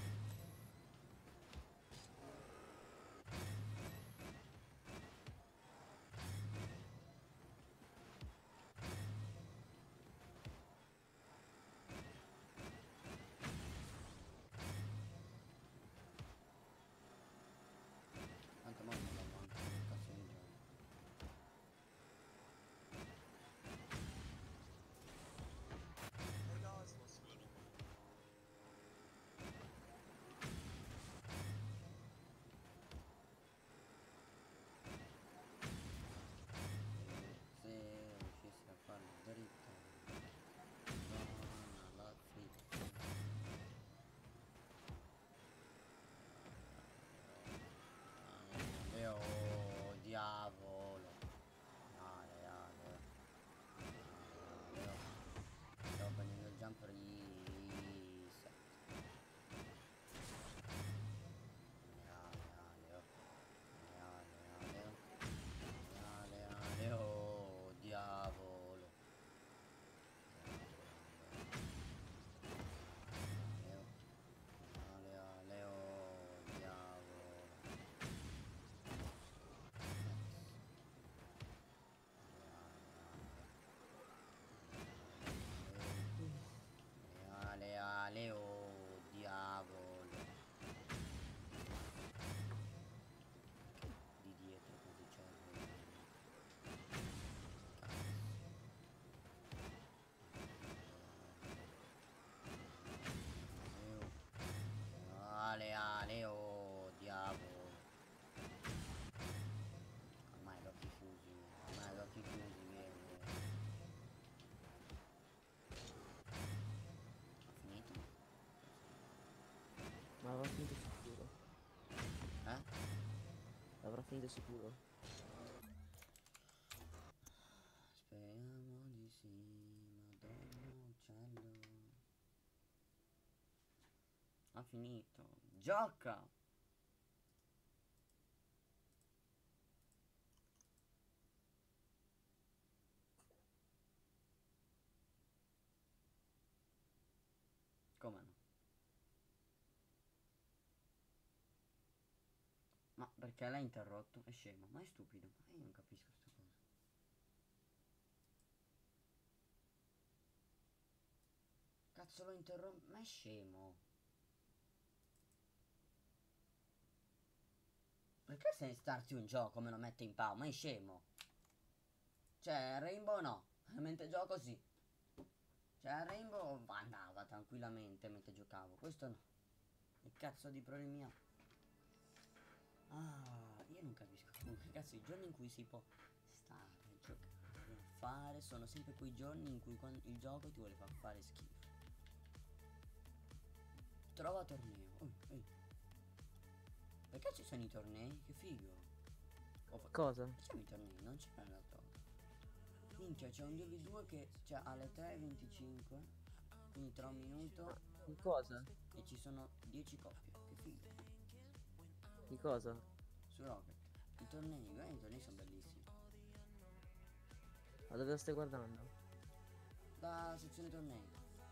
Tanto mo non danno anche un cazzo di gioco. Se riuscissi a farlo dritto, Madonna, la fritta. Ale, oh, diavolo. Ale, ale. Ale, oh. Stavo prendendo il jump reset. Ale, ale, oh. Ale, ale, oh. Ale, ale, oh, diavolo. Ale, ale, oh, diavolo. Ale, ale, oh, diavolo. Di dietro così c'è il... Ale, ale, oh, diavolo. Ormai gli occhi chiusi, ormai gli occhi chiusi, vieni. Ha finito? Ma l'avrà finito sicuro. Eh? L'avrà finito sicuro. Speriamo di sì, Madonna uccello. Ha finito. Gioca! Perché l'ha interrotto? È scemo, ma è stupido. Ma io non capisco questa cosa. Cazzo l'ho interrotto? Ma è scemo. Perché se ne starti un gioco me lo mette in pau? Ma è scemo. Cioè, Rainbow no. Mentre gioco sì. Cioè, Rainbow andava tranquillamente mentre giocavo. Questo no. Che cazzo di problemi ha? Ah, io non capisco. Comunque, cazzo, i giorni in cui si può stare, giocare, fare, sono sempre quei giorni in cui quando il gioco ti vuole far fare schifo. Trova torneo. Uh, uh. Perché ci sono i tornei? Che figo. Oh, Cosa? facciamo i tornei, non c'era l'altra volta. Minchia, c'è un due vu due che c'è alle tre e venticinque. Quindi tra un minuto. Di cosa? E ci sono dieci coppie. Che figo. Di cosa? Su Rocket. I tornei, guarda, i tornei sono bellissimi. Ma dove lo stai guardando? Da sezione tornei.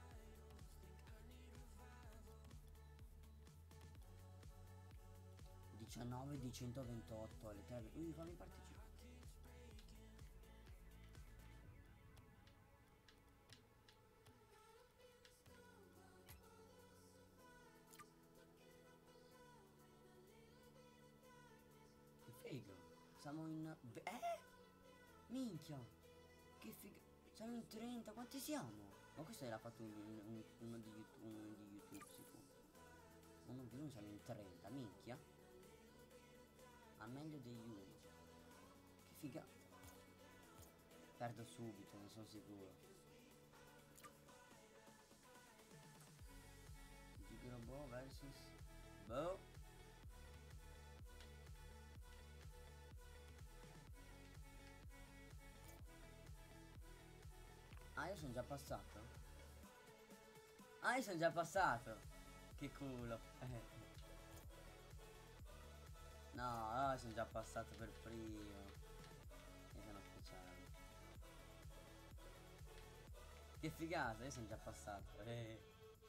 diciannove di centoventotto alle tre. Ui, fammi partecipare. Che figo. Siamo in... Eh? Minchia. Che figo. Siamo in trenta. Quanti siamo? Ma questo era fatto un, un, uno, di YouTube, uno di YouTube sicuro. Uno di uno siamo in trenta. Minchia. A meglio degli uno. Che figata. Perdo subito, ne sono sicuro. Gigrobo versus Boh. Ah, io sono già passato? Ah, io sono già passato. Che culo. Eh. No, oh, sono già passato per primo. Io sono speciale. Che figata, io sono già passato. Eh.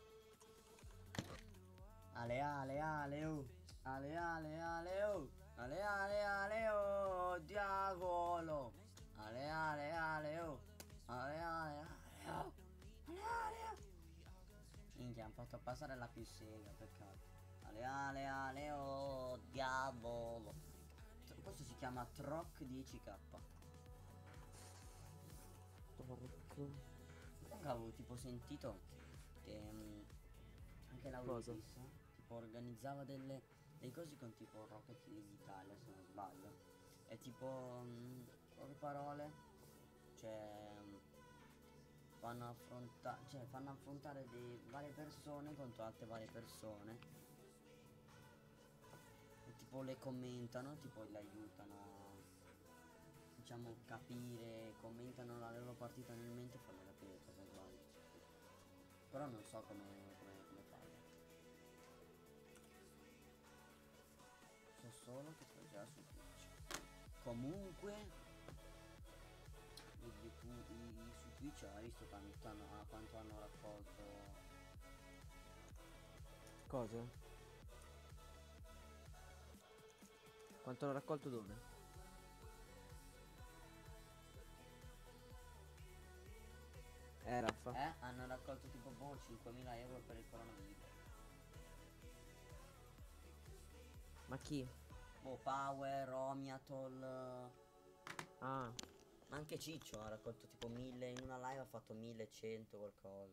Ale ale ale oh. Ale ale ale oh. Ale ale ale oh. Diavolo. Ale ale ale oh. Ale ale ale oh. Ale ale oh. Minchia, hanno fatto passare la più sega, peccato. Ale ale ale oh. Diavolo. Questo si chiama Troc dieci K. Porco. Avevo tipo sentito che um, anche la Cosa? Wikipedia tipo organizzava delle, dei cosi con tipo Rocket League Italia, se non sbaglio. E tipo um, poche parole, cioè um, fanno affrontare, cioè fanno affrontare dei varie persone contro altre varie persone. E tipo le commentano, tipo le aiutano a, diciamo, capire, commentano la loro partita nel mente e fanno capire cosa sbaglio. Però non so come, come, come farlo. So solo che sto già su Twitch. Comunque i, i, i, su Twitch hai visto quanto hanno, ah, quanto hanno raccolto. Cosa? Quanto l'ho raccolto dove? Eh Raffa. Eh? Hanno raccolto tipo boh cinquemila euro per il coronavirus. Ma chi? Boh, Power, Omiatol. Ah, Ma anche Ciccio ha raccolto tipo mille. In una live ha fatto millecento qualcosa.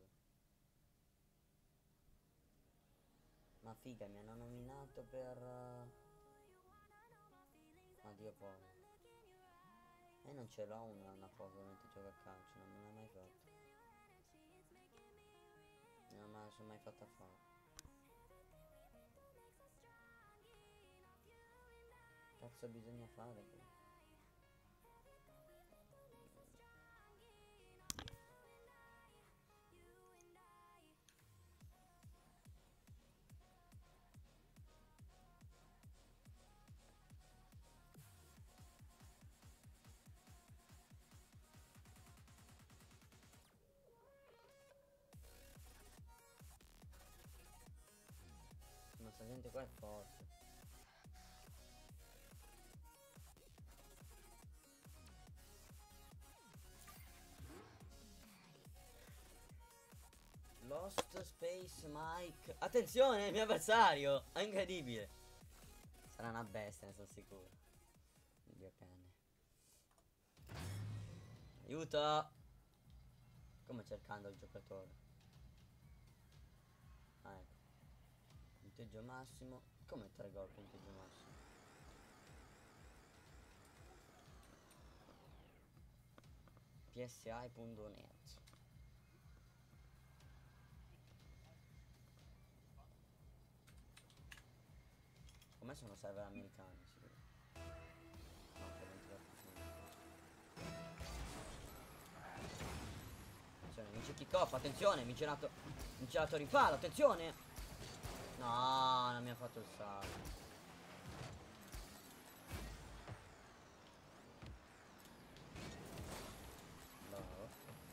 Ma figa, mi hanno nominato per... Ma Dio povero. E non ce l'ho una, una foto mentre gioco a calcio, non me l'ha mai fatto. Non me la sono mai fatta fare. Cazzo bisogna fare qui? Ma sta gente qua è forte. Space Mike. Attenzione, il mio avversario. È incredibile. Sarà una bestia, ne sono sicuro. Dio cane. Aiuto. Come cercando il giocatore. Ah, ecco. Punteggio massimo. Come tre gol punteggio massimo? P S I punto net. Come sono server americani, sicuro. No, per attenzione, vince kick off, attenzione, mi ha girato. Mi ha girato rifalo, attenzione! No, non mi ha fatto il salto. Bravo.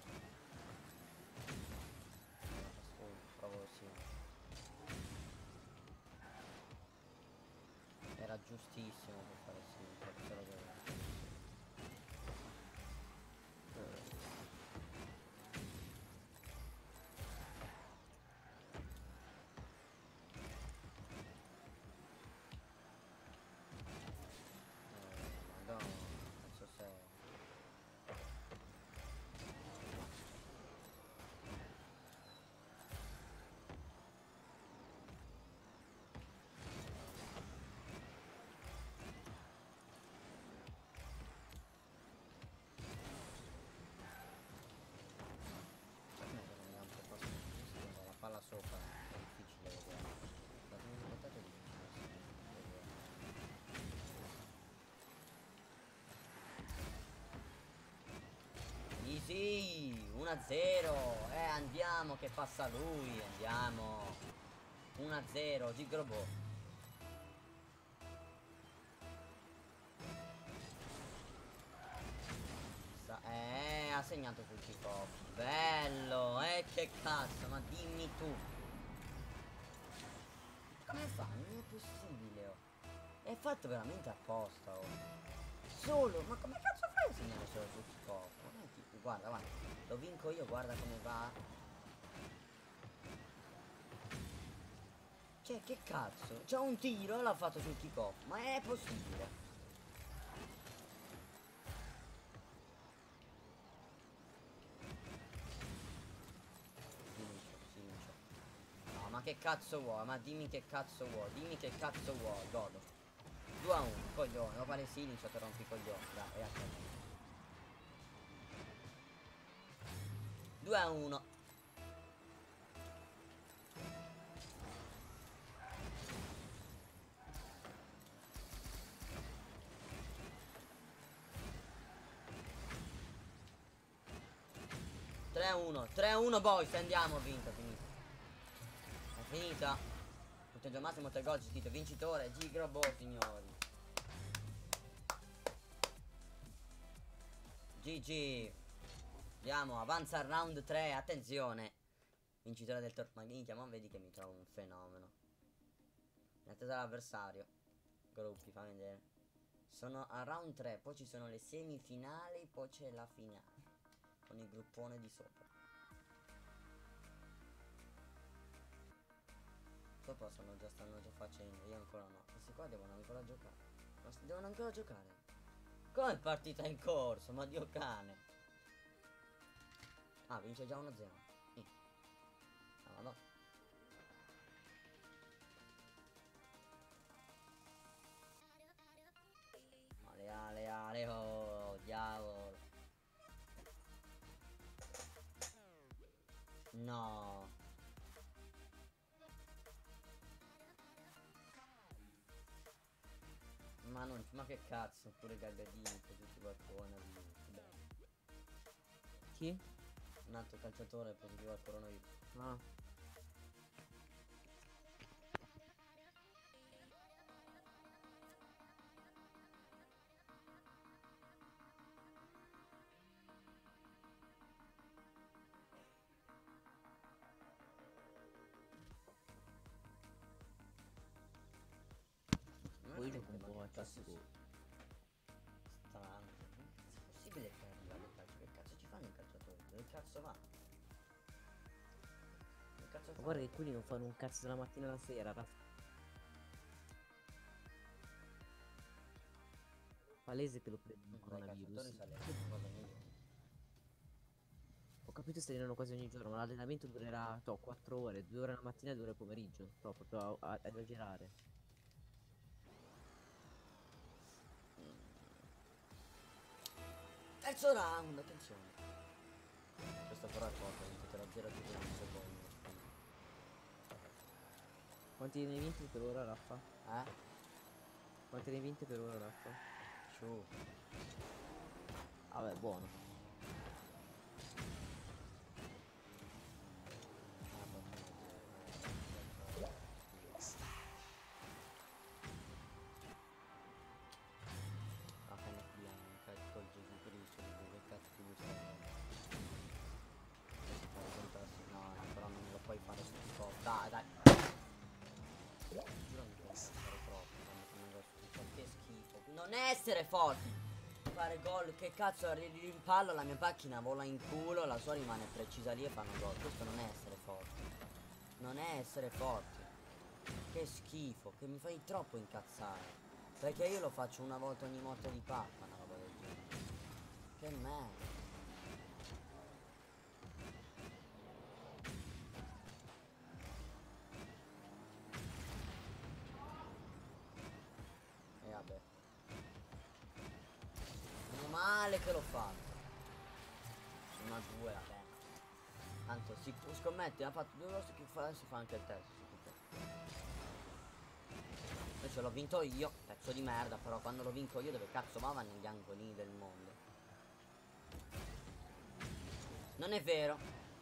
Provo sì. Era giustissimo per fare sì, solo che... Madonna, non so se... La palla sopra è difficile vedere. La prima portata è difficile vedere. Easy, uno a zero. Eh, andiamo che passa lui, andiamo. uno a zero, Gigrobo. Eh, ha segnato sul kick-off. Bello, eh, che cazzo, ma dimmi tu. Come fa? Non è possibile, oh. È fatto veramente apposta, oh. Solo, ma come cazzo fai a segnare solo sul kick-off? Non è tipo, guarda, guarda, lo vinco io, guarda come va. Cioè, che cazzo? C'ha un tiro e l'ha fatto sul kick-off, ma è possibile? No, ma che cazzo vuoi? Ma dimmi che cazzo vuoi? Dimmi che cazzo vuoi? Godo. due a uno, coglione. Lo pare Silicio te rompi i coglioni. Dai, e a te. due a uno. tre a uno. tre a uno boys, andiamo, vinto, finito. È finita. Punteggio massimo tre gol gestito. Vincitore Gigrobo, signori. G G. Andiamo, avanza al round tre, attenzione. Vincitore del torneo. Ma minchia, ma vedi che mi trovo un fenomeno. In attesa dell'avversario. Gruppi, fammi vedere. Sono a round tre, poi ci sono le semifinali, poi c'è la finale. Con il gruppone di sopra. Sopra sono già, stanno già facendo, io ancora no. Questi qua devono ancora giocare. Ma devono ancora giocare. Come partita in corso? Ma Dio cane. Ah, vince già uno a zero. Sì. Ah, madonna. Ale, ale, ale, oh, diavolo. No. Ma non, ma che cazzo, pure Gaggadini, tutti qualcuno. Chi? Un altro calciatore positivo al coronavirus. Ah. Poi gioco un po' a ciascuno. Strano. È possibile che arriva il calcio? Che cazzo ci fanno i calciatori? Dove cazzo va? Dove cazzo Ma fai? guarda che quelli non fanno un cazzo dalla mattina alla sera, Raffa. Palese che lo prende il Dai, coronavirus. cazzatori sale una cosa ogni giorno. Ho capito se allenano quasi ogni giorno, ma l'allenamento durerà, to, quattro ore, due ore la mattina e due ore al pomeriggio. To, proprio a, a, a esagerare. Terzo round, attenzione. Questo però è forte, ventittre a zero tipo un secondo. Quanti ne hai vinti per ora, Raffa? Eh? Quanti ne hai vinti per ora, Raffa? Su. Vabbè, buono. Ah, che ne abbiamo un cazzo col Gesù Cristo, che cazzo ti vuoi fare? Fare contarsi, no, no, però non lo puoi fare sto stop. Dai, dai. Giuro mi puoi fare troppo, quando ti mangia su tutto. Che schifo. Non essere forti. Fare gol, che cazzo, rimpallo, la mia macchina vola in culo, la sua rimane precisa lì e fanno gol. Questo non è essere forti. Non è essere forti. Che schifo, che mi fai troppo incazzare. Perché io lo faccio una volta ogni morte di pappa, una roba del genere. Che merda. E vabbè. Meno male che l'ho fatto. Sono a due, vabbè. Tanto si scommetti, ha fatto due rossi che fa, si fa anche il terzo. Invece l'ho vinto io, pezzo di merda, però quando l'ho vinto io dove cazzo va va negli angolini del mondo. Non è vero.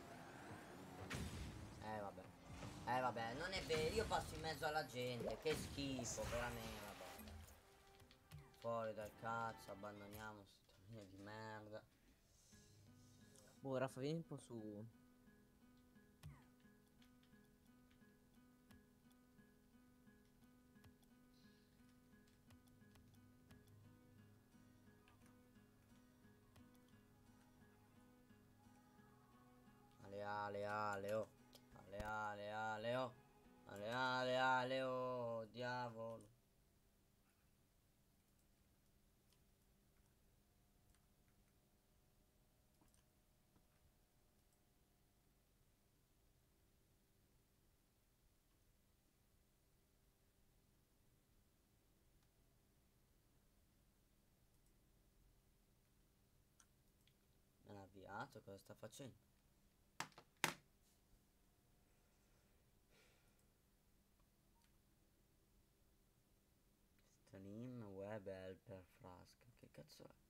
Eh vabbè. Eh vabbè, non è vero, io passo in mezzo alla gente, che schifo, veramente, vabbè. Fuori dal cazzo, abbandoniamo sto torneo di merda. Boh, Raffa, vieni un po' su. Ale ale ale oh. Ale ale ale oh. Ale ale ale oh, diavolo. Me l'ha avviato, cosa sta facendo? Stream web helper frasca, che cazzo è?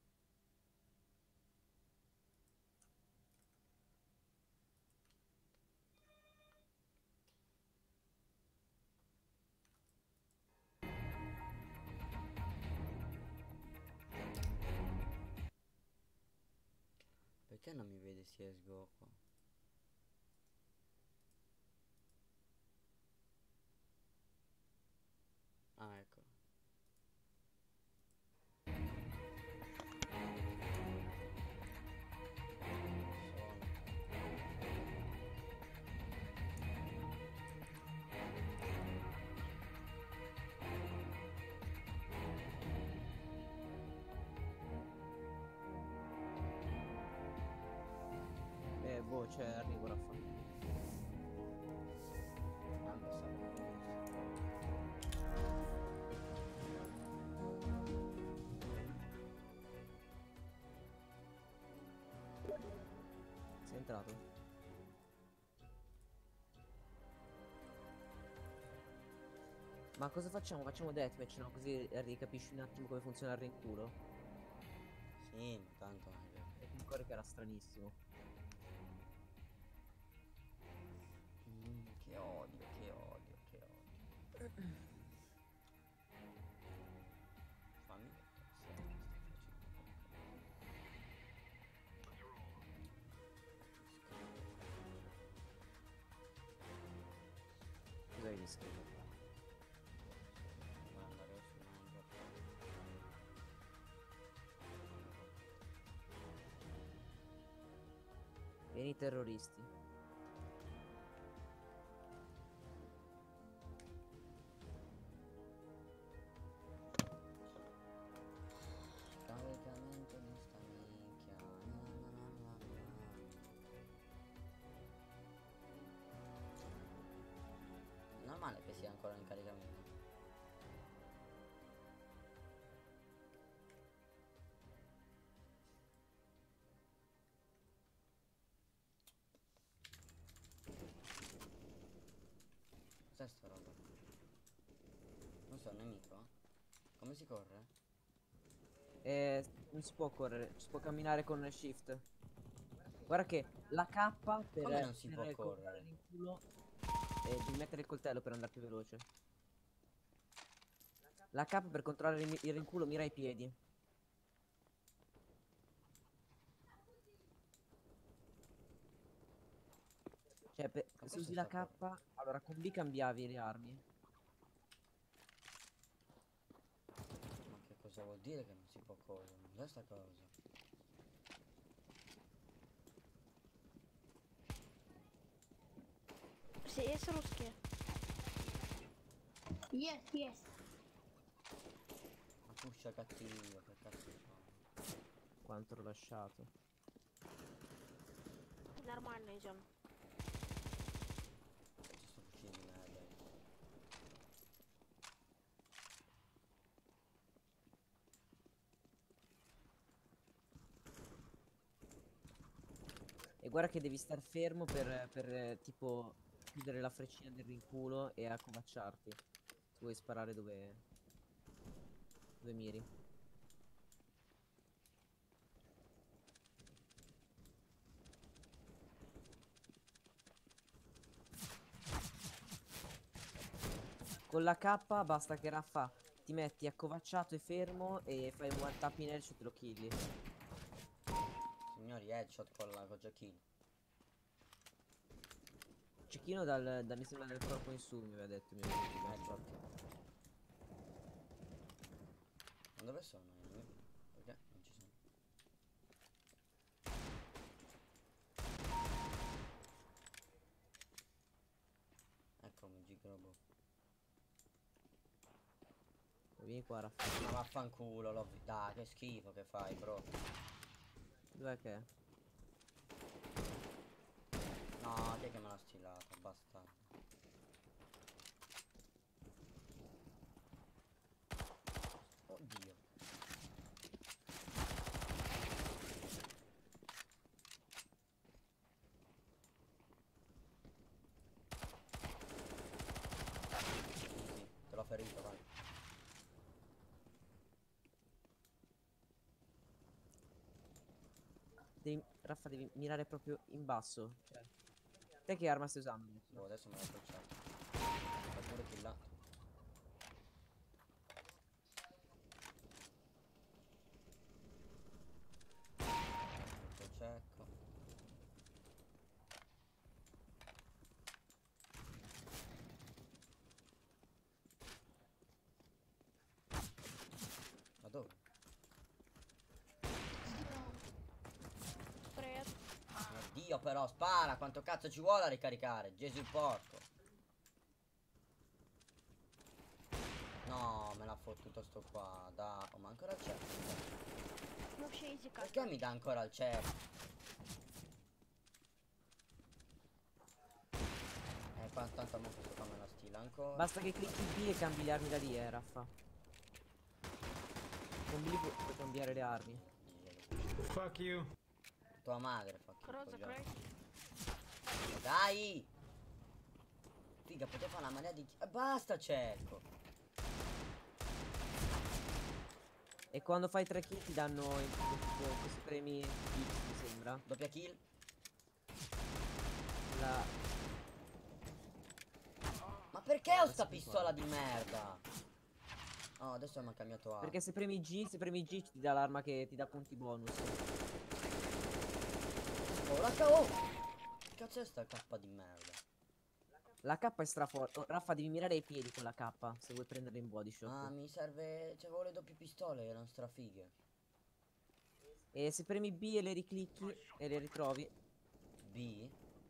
Perché non mi vede C S G O qua? Ah, ecco. Eh, boh, c'è, arrivo, Raffa. Tanto sapevo benissimo. Sei entrato? Ma cosa facciamo? Facciamo deathmatch, no? Così ricapisci un attimo come funziona il rinculo. Sì, ma tanto non è vero. E mi ricordo che era stranissimo. Mm, che odio, che odio, che odio. Fammi vedere se stai Cosa hai scritto? facendo. Andare su Minecraft. Vieni terroristi. Cos'è sta roba? Non so, è un nemico? Come si corre? Eh, non si può correre, si può camminare con shift. Guarda che la K per, Come non si può per correre? controllare il culo e devi mettere il coltello per andare più veloce. La K per controllare il, mi- il rinculo mira i piedi. Cioè, per- Ma se questo usi la sta K, per... allora con B cambiavi le armi. Ma che cosa vuol dire che non si può correre? Cos'è sta cosa? Все есть русские? Yes, yes. Ma puscia cattivo, che cazzo fa? Quanto l'ho lasciato. Нормально идем. Ci sto fucili di merda. E guarda che devi star fermo per, per eh, tipo chiudere la freccina del rinculo e accovacciarti. Se vuoi sparare dove, dove miri. Con la K basta che Raffa ti metti accovacciato e fermo e fai un one tap in headshot e lo killi. Signori, headshot con la con Giacchino. Cecchino dal, da, mi sembra del corpo in su mi aveva detto mio amico. Headshot. Ma dove sono i nemici? Perché non ci sono? Eccomi, Gigrobo. Vieni qua Raffa. Ma vaffanculo, l'ho vi- dai, che schifo che fai, bro. Dov'è che è? No, chi è che me l'ha stilato? Bastardo. Oddio. Easy, te l'ho ferito, vai. Devi, Raffa devi mirare proprio in basso. Cioè. Te che arma stai usando adesso? Boh, adesso me l'ho colciato. L'ho pure killato. Tutto cieco. Ma dove? Привет. Oddio però, spara! Quanto cazzo ci vuole a ricaricare? Gesù porco. No, me l'ha fottuto sto qua. Da. Oh, ma ancora c'è. Вообще изи как. Perché mi dà ancora il cieco? Eh, qua tanto mo questo qua me la stila ancora. Basta che clicchi B e cambi le armi da lì, eh, Raffa. Con B pu- puoi cambiare le armi. Fuck you. Tua madre fa chi Рот coglione. закрой. Dai! Figa, potevo fare una mania di... Eh, basta, cieco! E quando fai tre kill ti danno in tipo questi premi X, mi sembra. Doppia kill? La... Ma perché ho sta Adesso mi pistola guardo. di merda? Oh, adesso mi ha cambiato arma. Perché se premi G, se premi G ti dà l'arma che ti dà punti bonus. Oh, la cavolo! Che cazzo è sta K di merda? La K è straforte. Oh, Raffa, devi mirare ai piedi con la K se vuoi prendere in body shot. Ah, mi serve... C'avevo le doppie pistole, erano strafighe. E se premi B e le riclicchi e le ritrovi. B?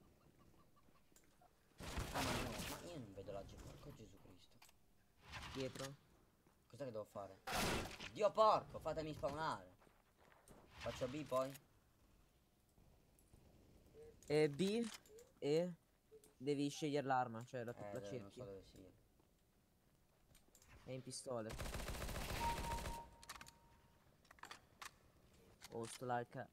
Ah, ma no, ma io non vedo la G, porco Gesù Cristo. Dietro. Cos'è che devo fare? Dio porco, fatemi spawnare. Faccio B poi? E B e devi scegliere l'arma, cioè la, Eh, la non cerchi. so dove sia. È in pistole. Oh, sto l'alca.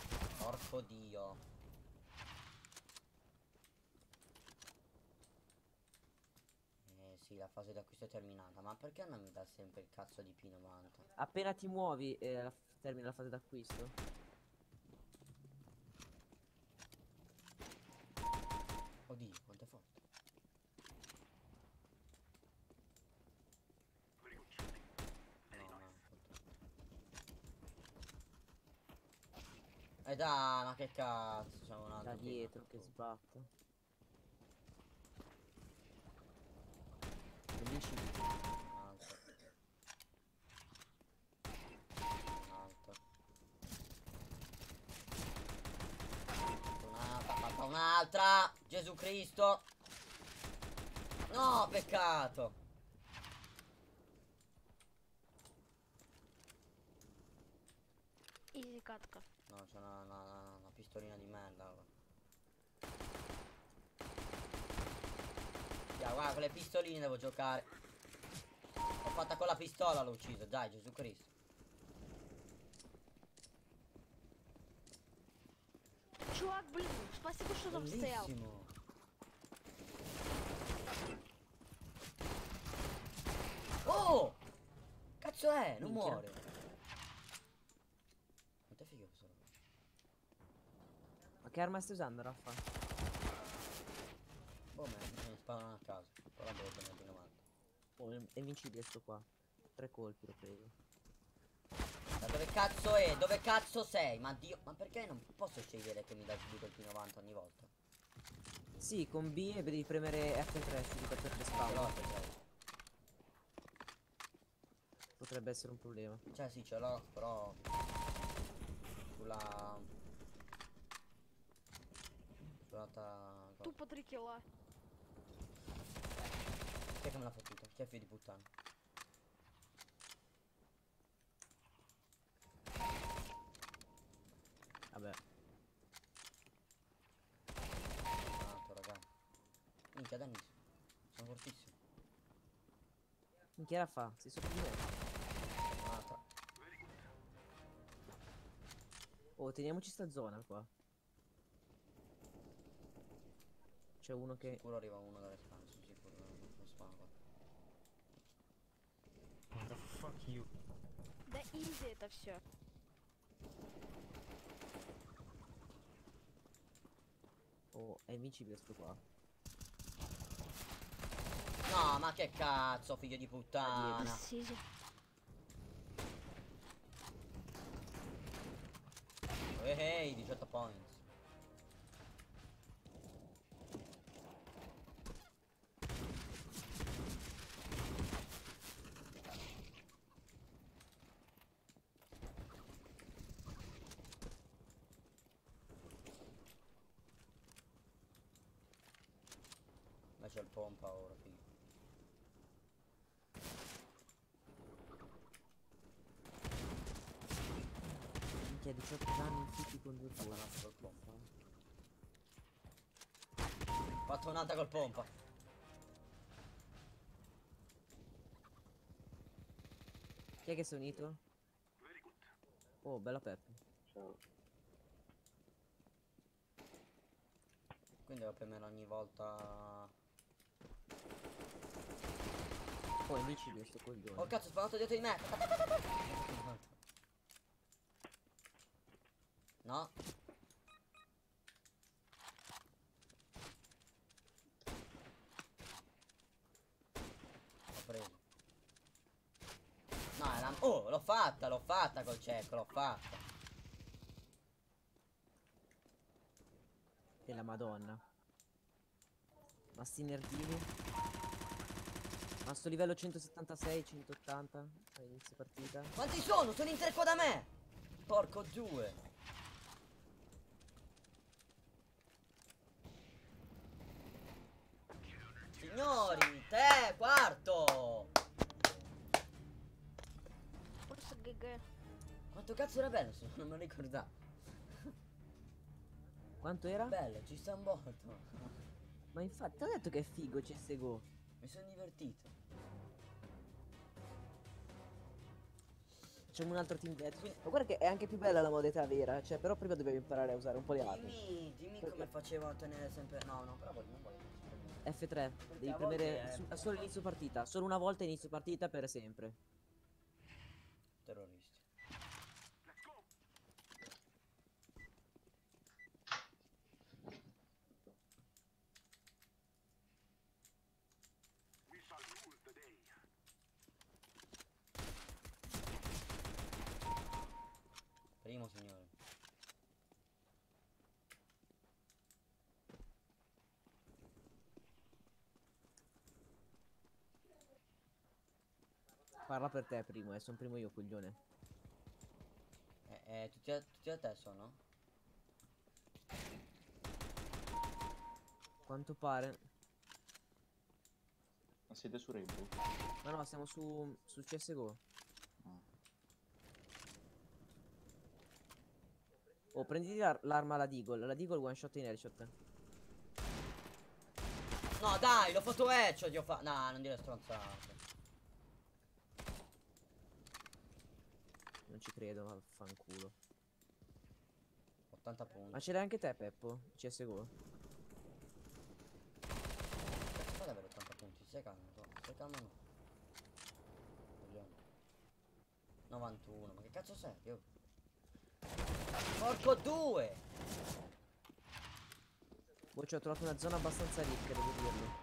Porco Dio. sì, la fase d'acquisto è terminata. Ma perché non mi dà sempre il cazzo di P novanta? Appena ti muovi eh, la- termina la fase d'acquisto. Oddio, quanto è forte. No, no, E dai, ma che cazzo, c'è un altro Da qui, dietro ma che tu. sbatte. Invincibile. Un altro. Un altro. Un'altra, fatta un'altra. Gesù Cristo. No, peccato. Easy катка. No, c'è una, una, una- una pistolina di merda. Ora. Ya, guarda, con le pistoline devo giocare. L'ho fatta con la pistola, l'ho ucciso. Dai, Gesù Cristo. Чувак, блин, спасибо, что там стоял. Bellissimo. Oh! Cazzo è? Non Minchia. muore. Quanto è figo questo roba. Ma che arma stai usando, Raffa? Boh, me me ne sparano a caso. Ora devo prendere di novanta. Oh, è invincibile sto qua. Tre colpi l'ho preso. Ma dove cazzo è? Dove cazzo sei? Ma Dio, ma perché non posso scegliere che mi dà subito il P novanta ogni volta? Sì, con B e devi premere F tre subito per le Ce l'ho, spalle. ce l'ho. Potrebbe essere un problema. Cioè sì, ce l'ho, però sulla sull'altra cosa. Тупо три килла. Chi è che me l'ha fottuto? Chi è figlio di puttana? Vabbè. Un altro, raga. Minchia, dannissimo. Sono fortissimo. Minchia Raffa, sei sotto di me. Un'altra. Oh, teniamoci sta zona qua. C'è uno che... Sicuro arriva uno dalle spalle, sono sicuro. Non spawna qua. What the fuck you? Да изи это все. Oh, è invincibile sto qua. No, ma che cazzo, figlio di puttana. Изи. Ehi, hey, diciotto points. Ma c'è il pompa ora, figlio. Minchia, diciotto danni infitti con due Fatto colpi. un'altra col pompa. Fatto un'altra col pompa. Chi è che sei unito? Oh, bella Peppe. Quindi devo premere ogni volta. Oh, è invincibile sto coglione. Oh cazzo, è spawnato dietro di me. No. Ho preso. No, è la... Oh, l'ho fatta, l'ho fatta col cecco, l'ho fatta. E la madonna. Ma sti nerdini. Ma sto livello centosettantasei, centottanta a inizio partita. Quanti sono? Sono in tre qua da me. Porco due. Signori, te, quarto. Просто ГГ. Quanto cazzo era bello, se non me lo ricordavo. Quanto era? Bello, ci sta un botto. Ma infatti, ti ho detto che è figo C S G O. Mi sono divertito. Facciamo un altro team death. Ma guarda che è anche più bella la modalità vera. Cioè, però prima dovevi imparare a usare un po' le armi. Dimmi, dimmi come facevo a tenere sempre. No, no, però voglio, non voglio. F tre, devi a volte premere è- su- solo inizio partita, solo una volta inizio partita per sempre. Terroristi. Primo signore. Parla per te primo, eh, sono primo io, coglione. Eh, eh, tutti a, tutti a te sono? Quanto pare. Ma siete su Rainbow? Ma no, siamo su, su C S G O. Ah. Oh, prenditi l'ar- l'arma alla Deagle, la Deagle one shot in headshot. No dai, l'ho fatto headshot, io fa... No, non dire stronzate. Non ci credo, vaffanculo. ottanta punti. Ma ce l'hai anche te, Peppo? C S G O? Cazzo fai ad avere ottanta punti? Stai calmo, to- stai calmo no. Vediamo. novantuno, ma che cazzo sei? Io... Porco due! Boh, ci ho trovato una zona abbastanza ricca, devo dirlo.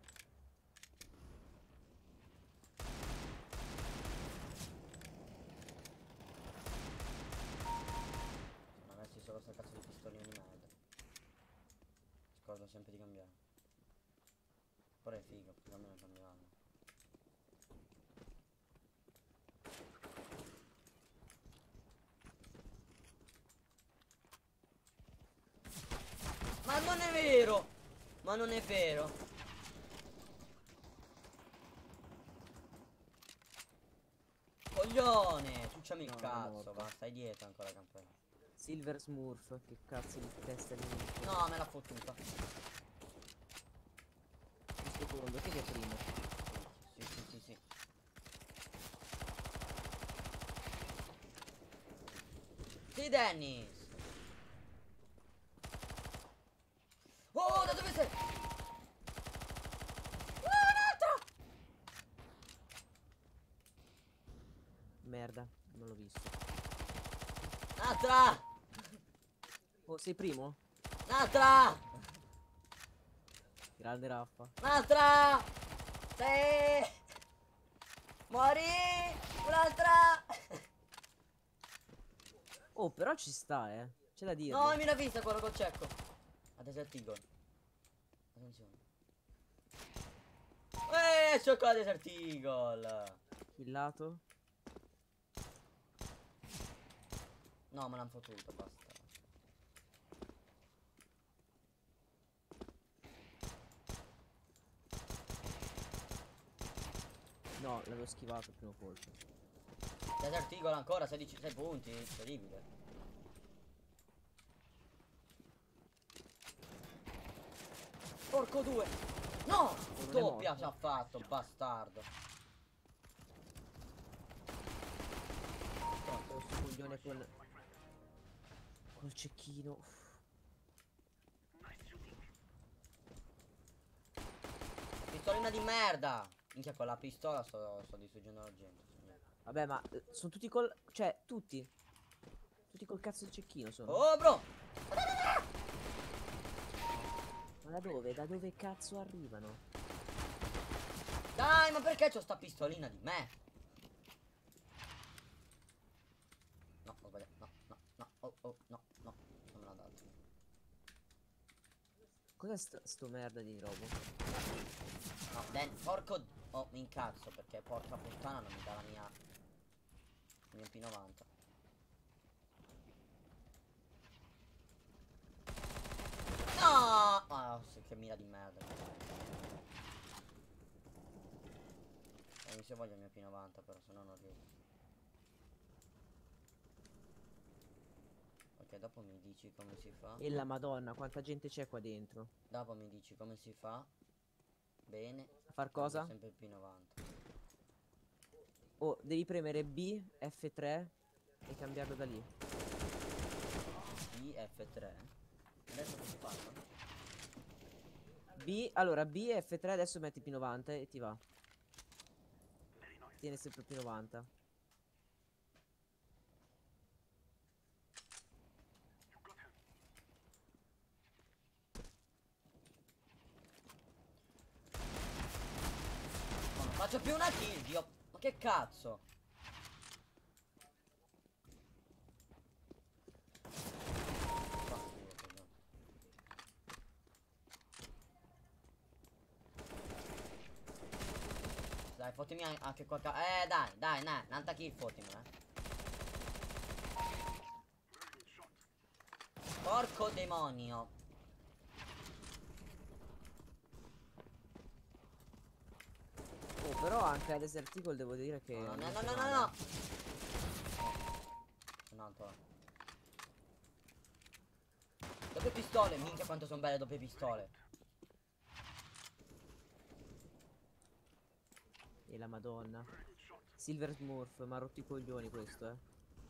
Sono messi solo sta cazzo di pistolino di merda. Scordo sempre di cambiare. Però è figo, perché almeno cambiavano. Ma non è vero! Ma non è vero! Coglione! Ciucciami il No, è cazzo, morto. va, stai dietro ancora campione. Silver Smurf, che cazzo di testa di minchia. No, me l'ha fottuta. Un secondo, chi è primo? Sì, sì, sì, sì. Sì, Dennis! Oh, da dove sei? Oh, un'altra! Merda, non l'ho visto. Un'altra! Oh, sei primo? Un'altra! Grande Raffa. Un'altra! Sì! Muori! Un'altra! Oh, però ci sta, eh. C'è da dire. No, mi l'ha vista quello col cecco. A Desert Eagle. Attenzione. Eh, c'ho con la Desert Eagle. Killato. No, me l'hanno fottuto, basta. No, l'avevo schivato il primo colpo. Desert Eagle ancora sedici sei punti, terribile. Porco due. No, non è doppia morto. ci ha fatto, bastardo. Questo coglione col... Col cecchino. Uff. Pistolina di merda. Minchia, con la pistola sto, sto distruggendo la gente, signore. Vabbè, ma eh, sono tutti col... Cioè, tutti. Tutti col cazzo di cecchino sono. Oh, bro. Ma da dove? Da dove cazzo arrivano? Dai, ma perché c'ho sta pistolina di me? No, ho sbagliato. No, no, no, oh, oh, no, no. Non me l'ha dato. Cos'è sto, sto merda di robo? No, Dan, porco... Oh, mi incazzo perché porca puttana non mi dà la mia... Il mio P novanta. No! Ah, sì, che mira di merda. Eh, se voglio il mio P novanta però, se no non riesco. Ok, dopo mi dici come si fa. E la madonna, quanta gente c'è qua dentro. Dopo mi dici come si fa. Bene. Far cosa? Sempre il P novanta. Oh, devi premere B, F tre e cambiarlo da lì. B F tre. Adesso che si parla? B, allora B e F tre adesso metti P novanta e ti va. Tiene sempre P novanta. No, non faccio più una kill, Dio. Ma che cazzo? Dai, fottimi anche qualcosa. Eh, dai, dai, dai, un'altra kill, fottimela. Porco demonio. Oh, però anche a Desert Eagle devo dire che... No, no, non no, fa no, no, male. no. Un altro. Doppie pistole, minchia quanto sono belle doppie pistole. E la madonna. Silver Smurf, ma ha rotto i coglioni questo, eh.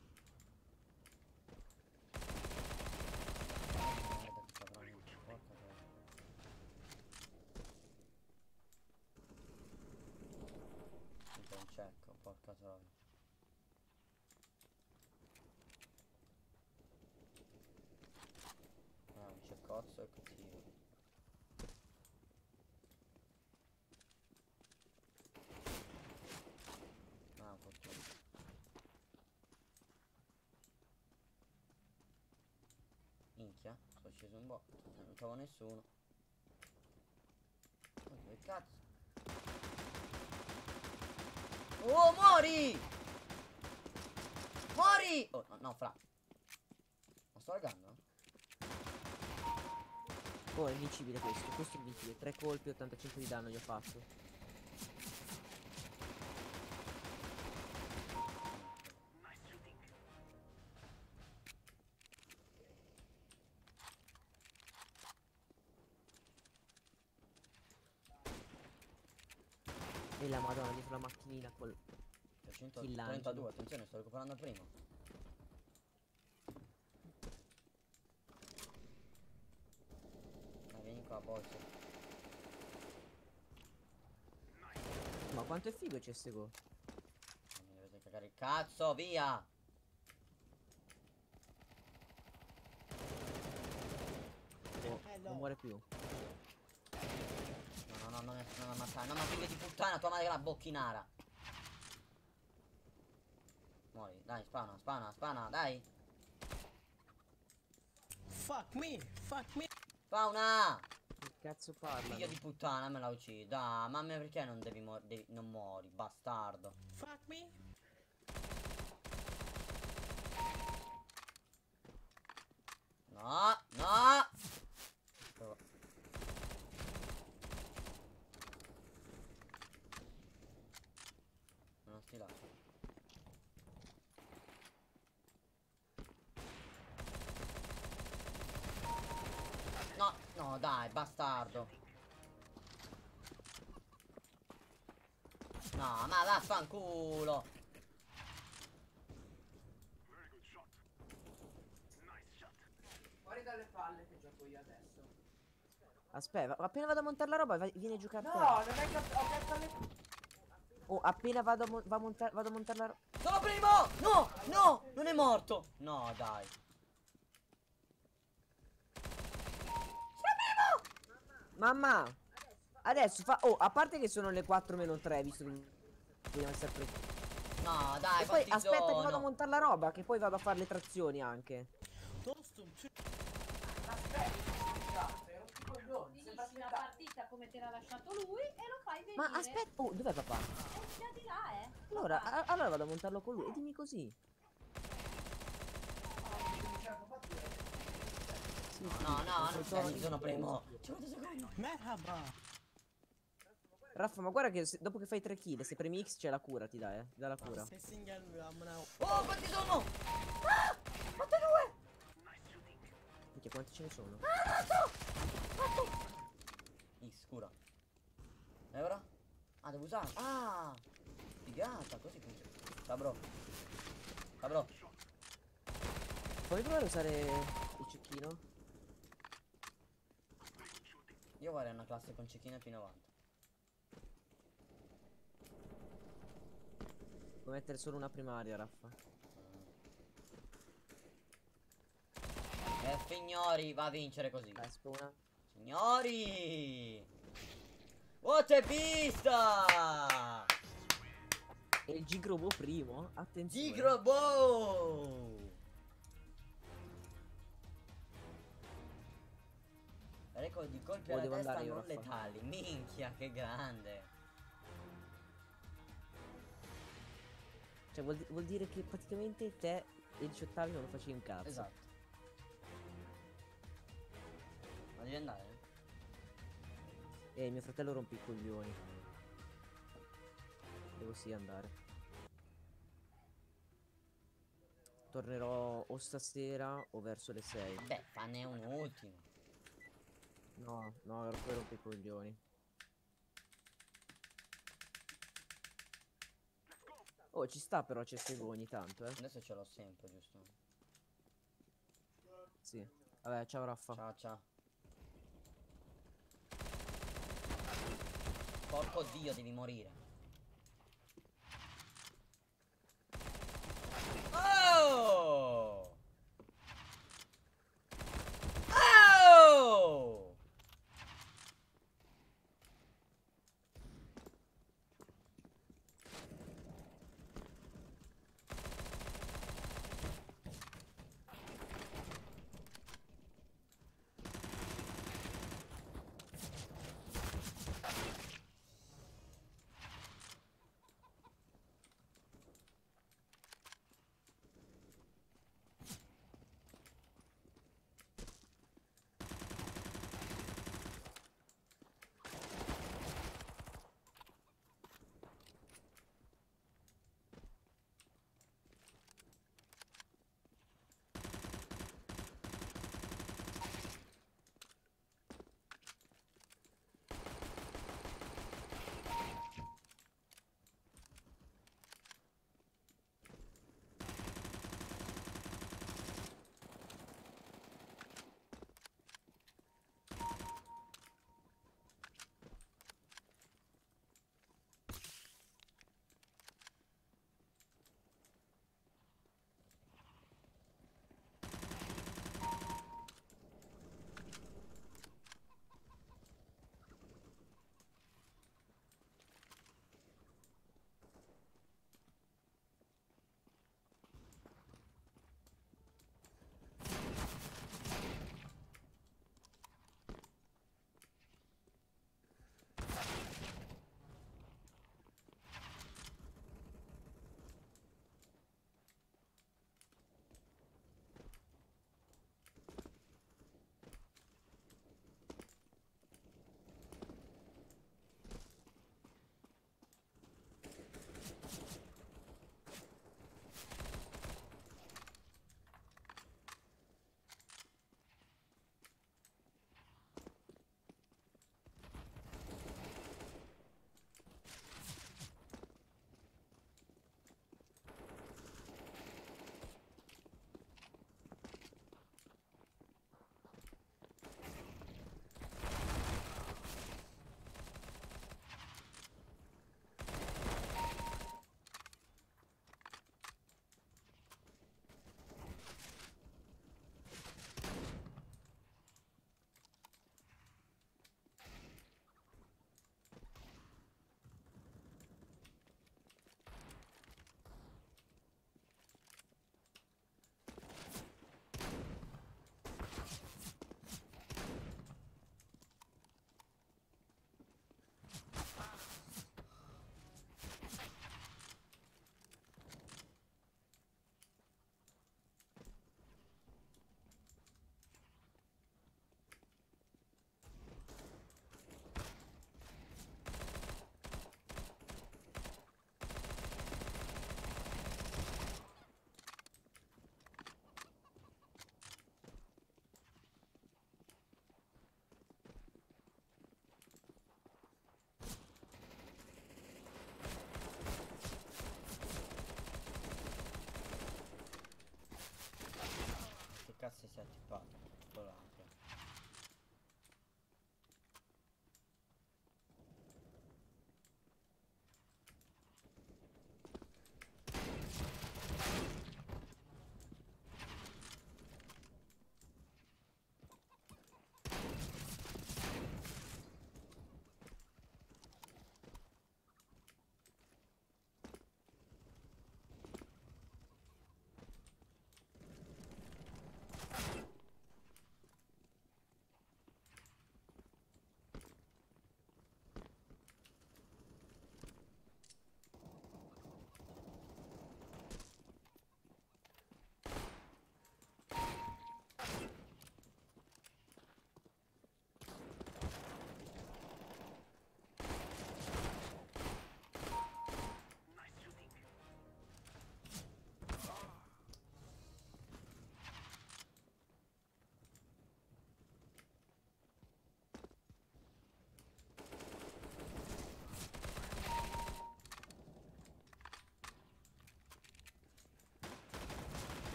Merda che c'avrà niente, porca troia. Minchia un cecco, porca troia. Ah, un ceccozzo e tiro. Ah, fortuna. Minchia, sono sceso un po', non trovo nessuno. Ma che cazzo? Oh, muori! Muori! Oh, no, no, fra. Ma sto laggando? Oh, è invincibile questo. Questo è invincibile. Tre colpi, ottantacinque di danno gli ho fatto. E la madonna dietro la macchinina col... centotrentadue, attenzione, sto recuperando il primo. Dai, vieni qua, boss. Ma quanto è figo c'è sto go? Non mi dovete cagare il cazzo, via! Oh, non muore più. No, no, no, non, è, non ammazzare, no, ma figlio di puttana, tua madre che la bocchinara. Muori, dai, spana, spana, spana, dai. Fuck me, fuck me. Fauna! Che cazzo parla? Figlio di puttana, me la uccidi. Dai, mamma mia, perché non devi morire? Non muori, bastardo. Fuck me. No, no! Prova. Non sti lascio. No, no, dai, bastardo. No, ma vaffanculo. Fuori dalle palle che gioco io adesso. Aspetta, appena vado a montare la roba vai- vieni a giocare a te. No, non è che ho ho detto alle... Oh, appena vado a, mon- va a montar- vado a montare la roba. Sono primo! No, no, non è morto. No, dai. Mamma! Adesso fa... Oh, a parte che sono le quattro meno tre, visto che vogliamo essere presi. No, dai, E poi quanti aspetta che vado a sono? montare la roba, che poi vado a fare le trazioni anche. Tostum, Finisci la partita come te l'ha lasciato lui e lo fai venire. Ma aspetta... Oh, dov'è papà? E sia di là, eh. Allora, a- allora vado a montarlo con lui e dimmi così. Sì, sì, No, no, non sono- sei, sono primo. cinquanta secondi. merhaba. Raffa, ma guarda che se- dopo che fai tre kill, se premi X c'è la cura, ti dà, eh. Ti dà la cura. Sessing gelmiyor amına. Oh, quanti sono? Ah, quanti due? Minchia, quanti ce ne sono? X, cura. E ora? Ah, devo usare. Ah, figata, così funziona. Ciao, bro. Ciao, bro. Puoi provare a usare il cecchino? Io vorrei una classe con cecchina P novanta. Puoi mettere solo una primaria, Raffa. E signori, va a vincere così. Dai, spawna. Signori! What a pista! E il Gigrobo primo? Attenzione. Gigrobo! Record di colpi Oh, alla devo testa andare io, non Raffa. letali. Minchia, che grande. Cioè vuol, di- vuol dire che praticamente te e diciotto non lo facevi un cazzo. Esatto. Ma devi andare? E mio fratello rompe i coglioni. Devo sì andare. Tornerò o stasera o verso le sei. Beh, fanne un ultimo. No, no, poi rompe i coglioni. Oh, ci sta però C S G O ogni tanto, eh. Adesso ce l'ho sempre, giusto? Sì. Vabbè, ciao Raffa. Ciao, ciao. Porco dio, devi morire. Oh! Oh!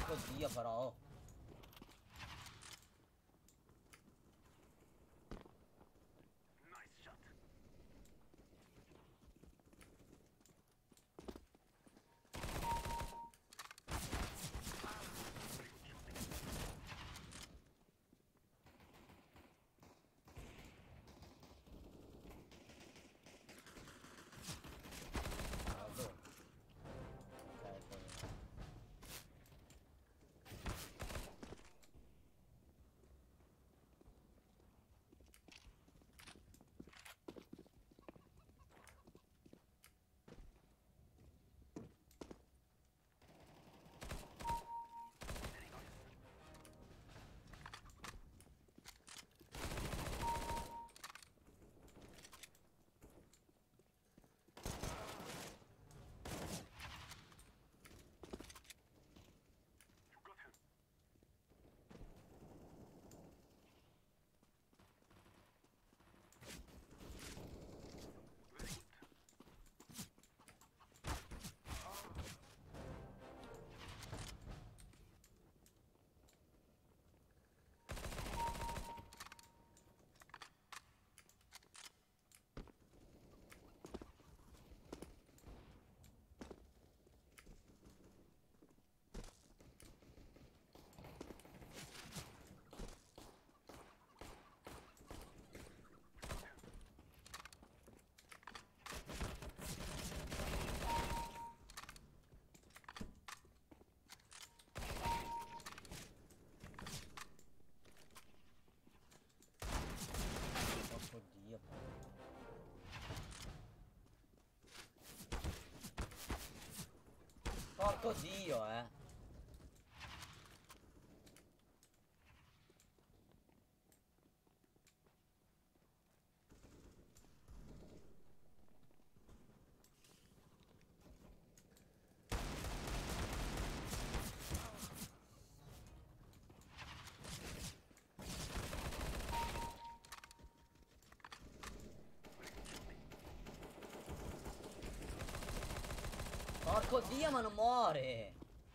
Porco dio però. Porco dio, eh. Porco dio, ma non muore.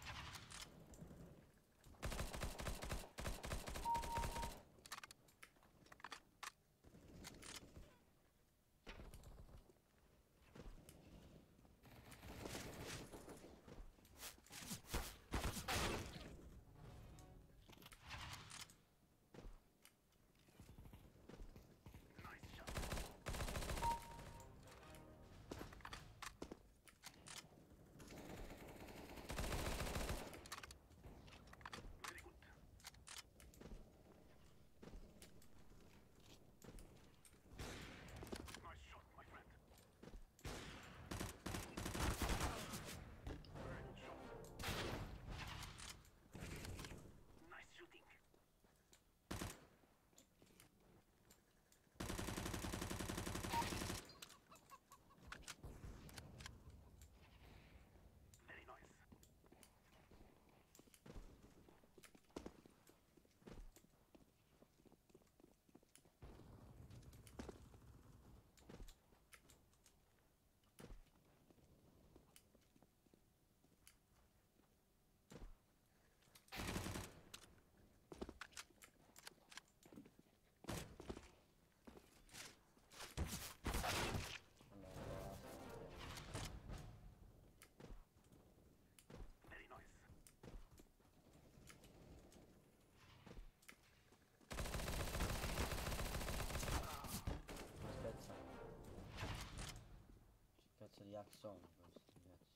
Di Axon questi, ragazzi.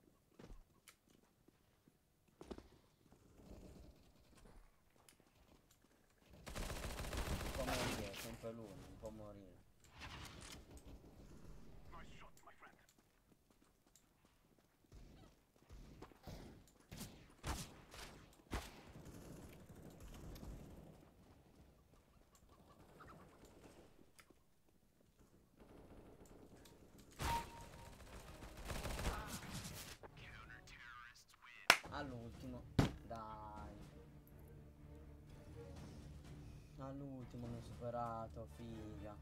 Non può morire, è sempre lui, non può morire. All'ultimo, dai. All'ultimo mi ho superato, figa.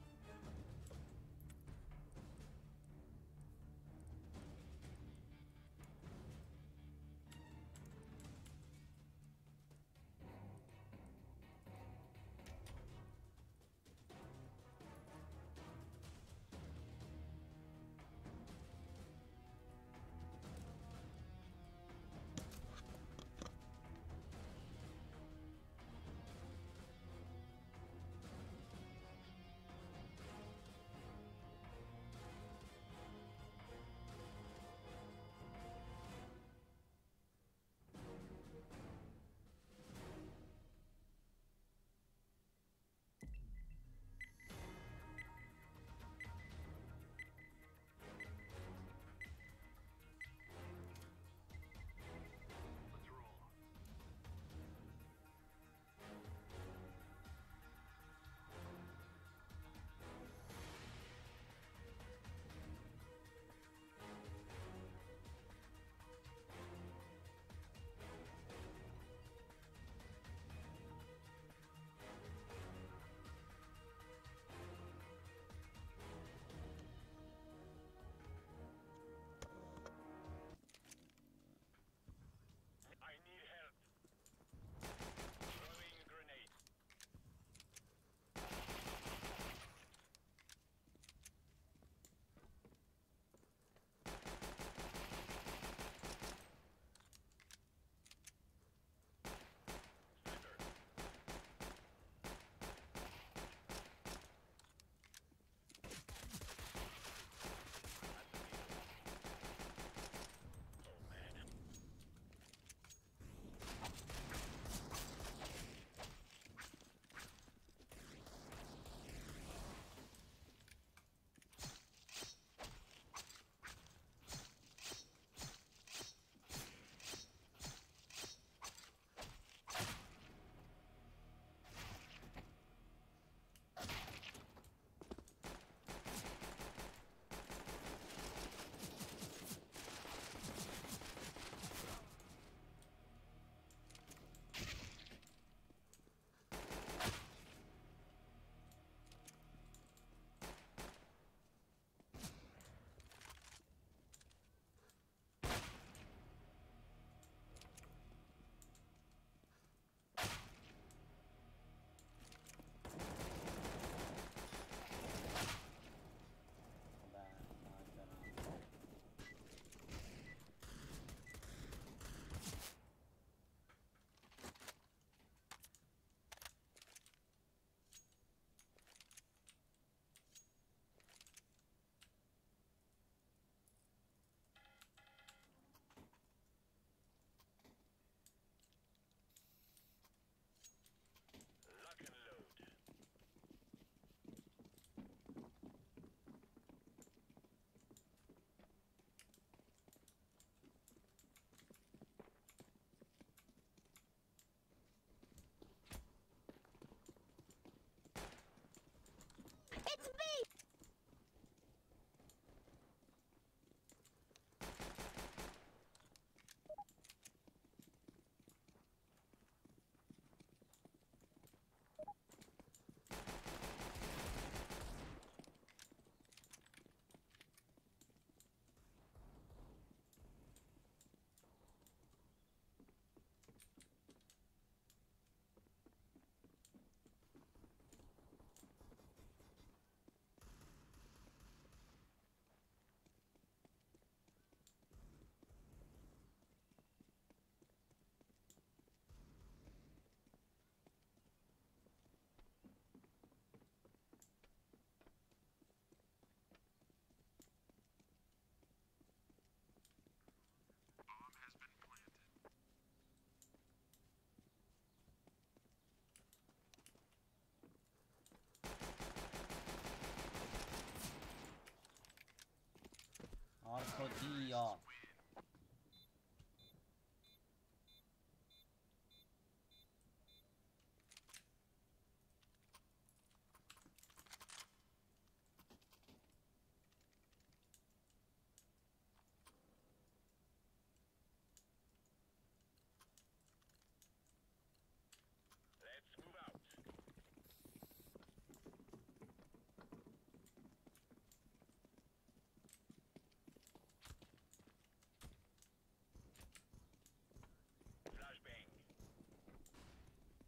Porco dio.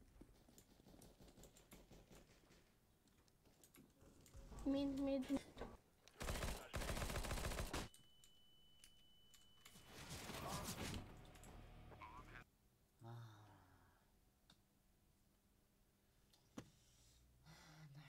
Mid, mid.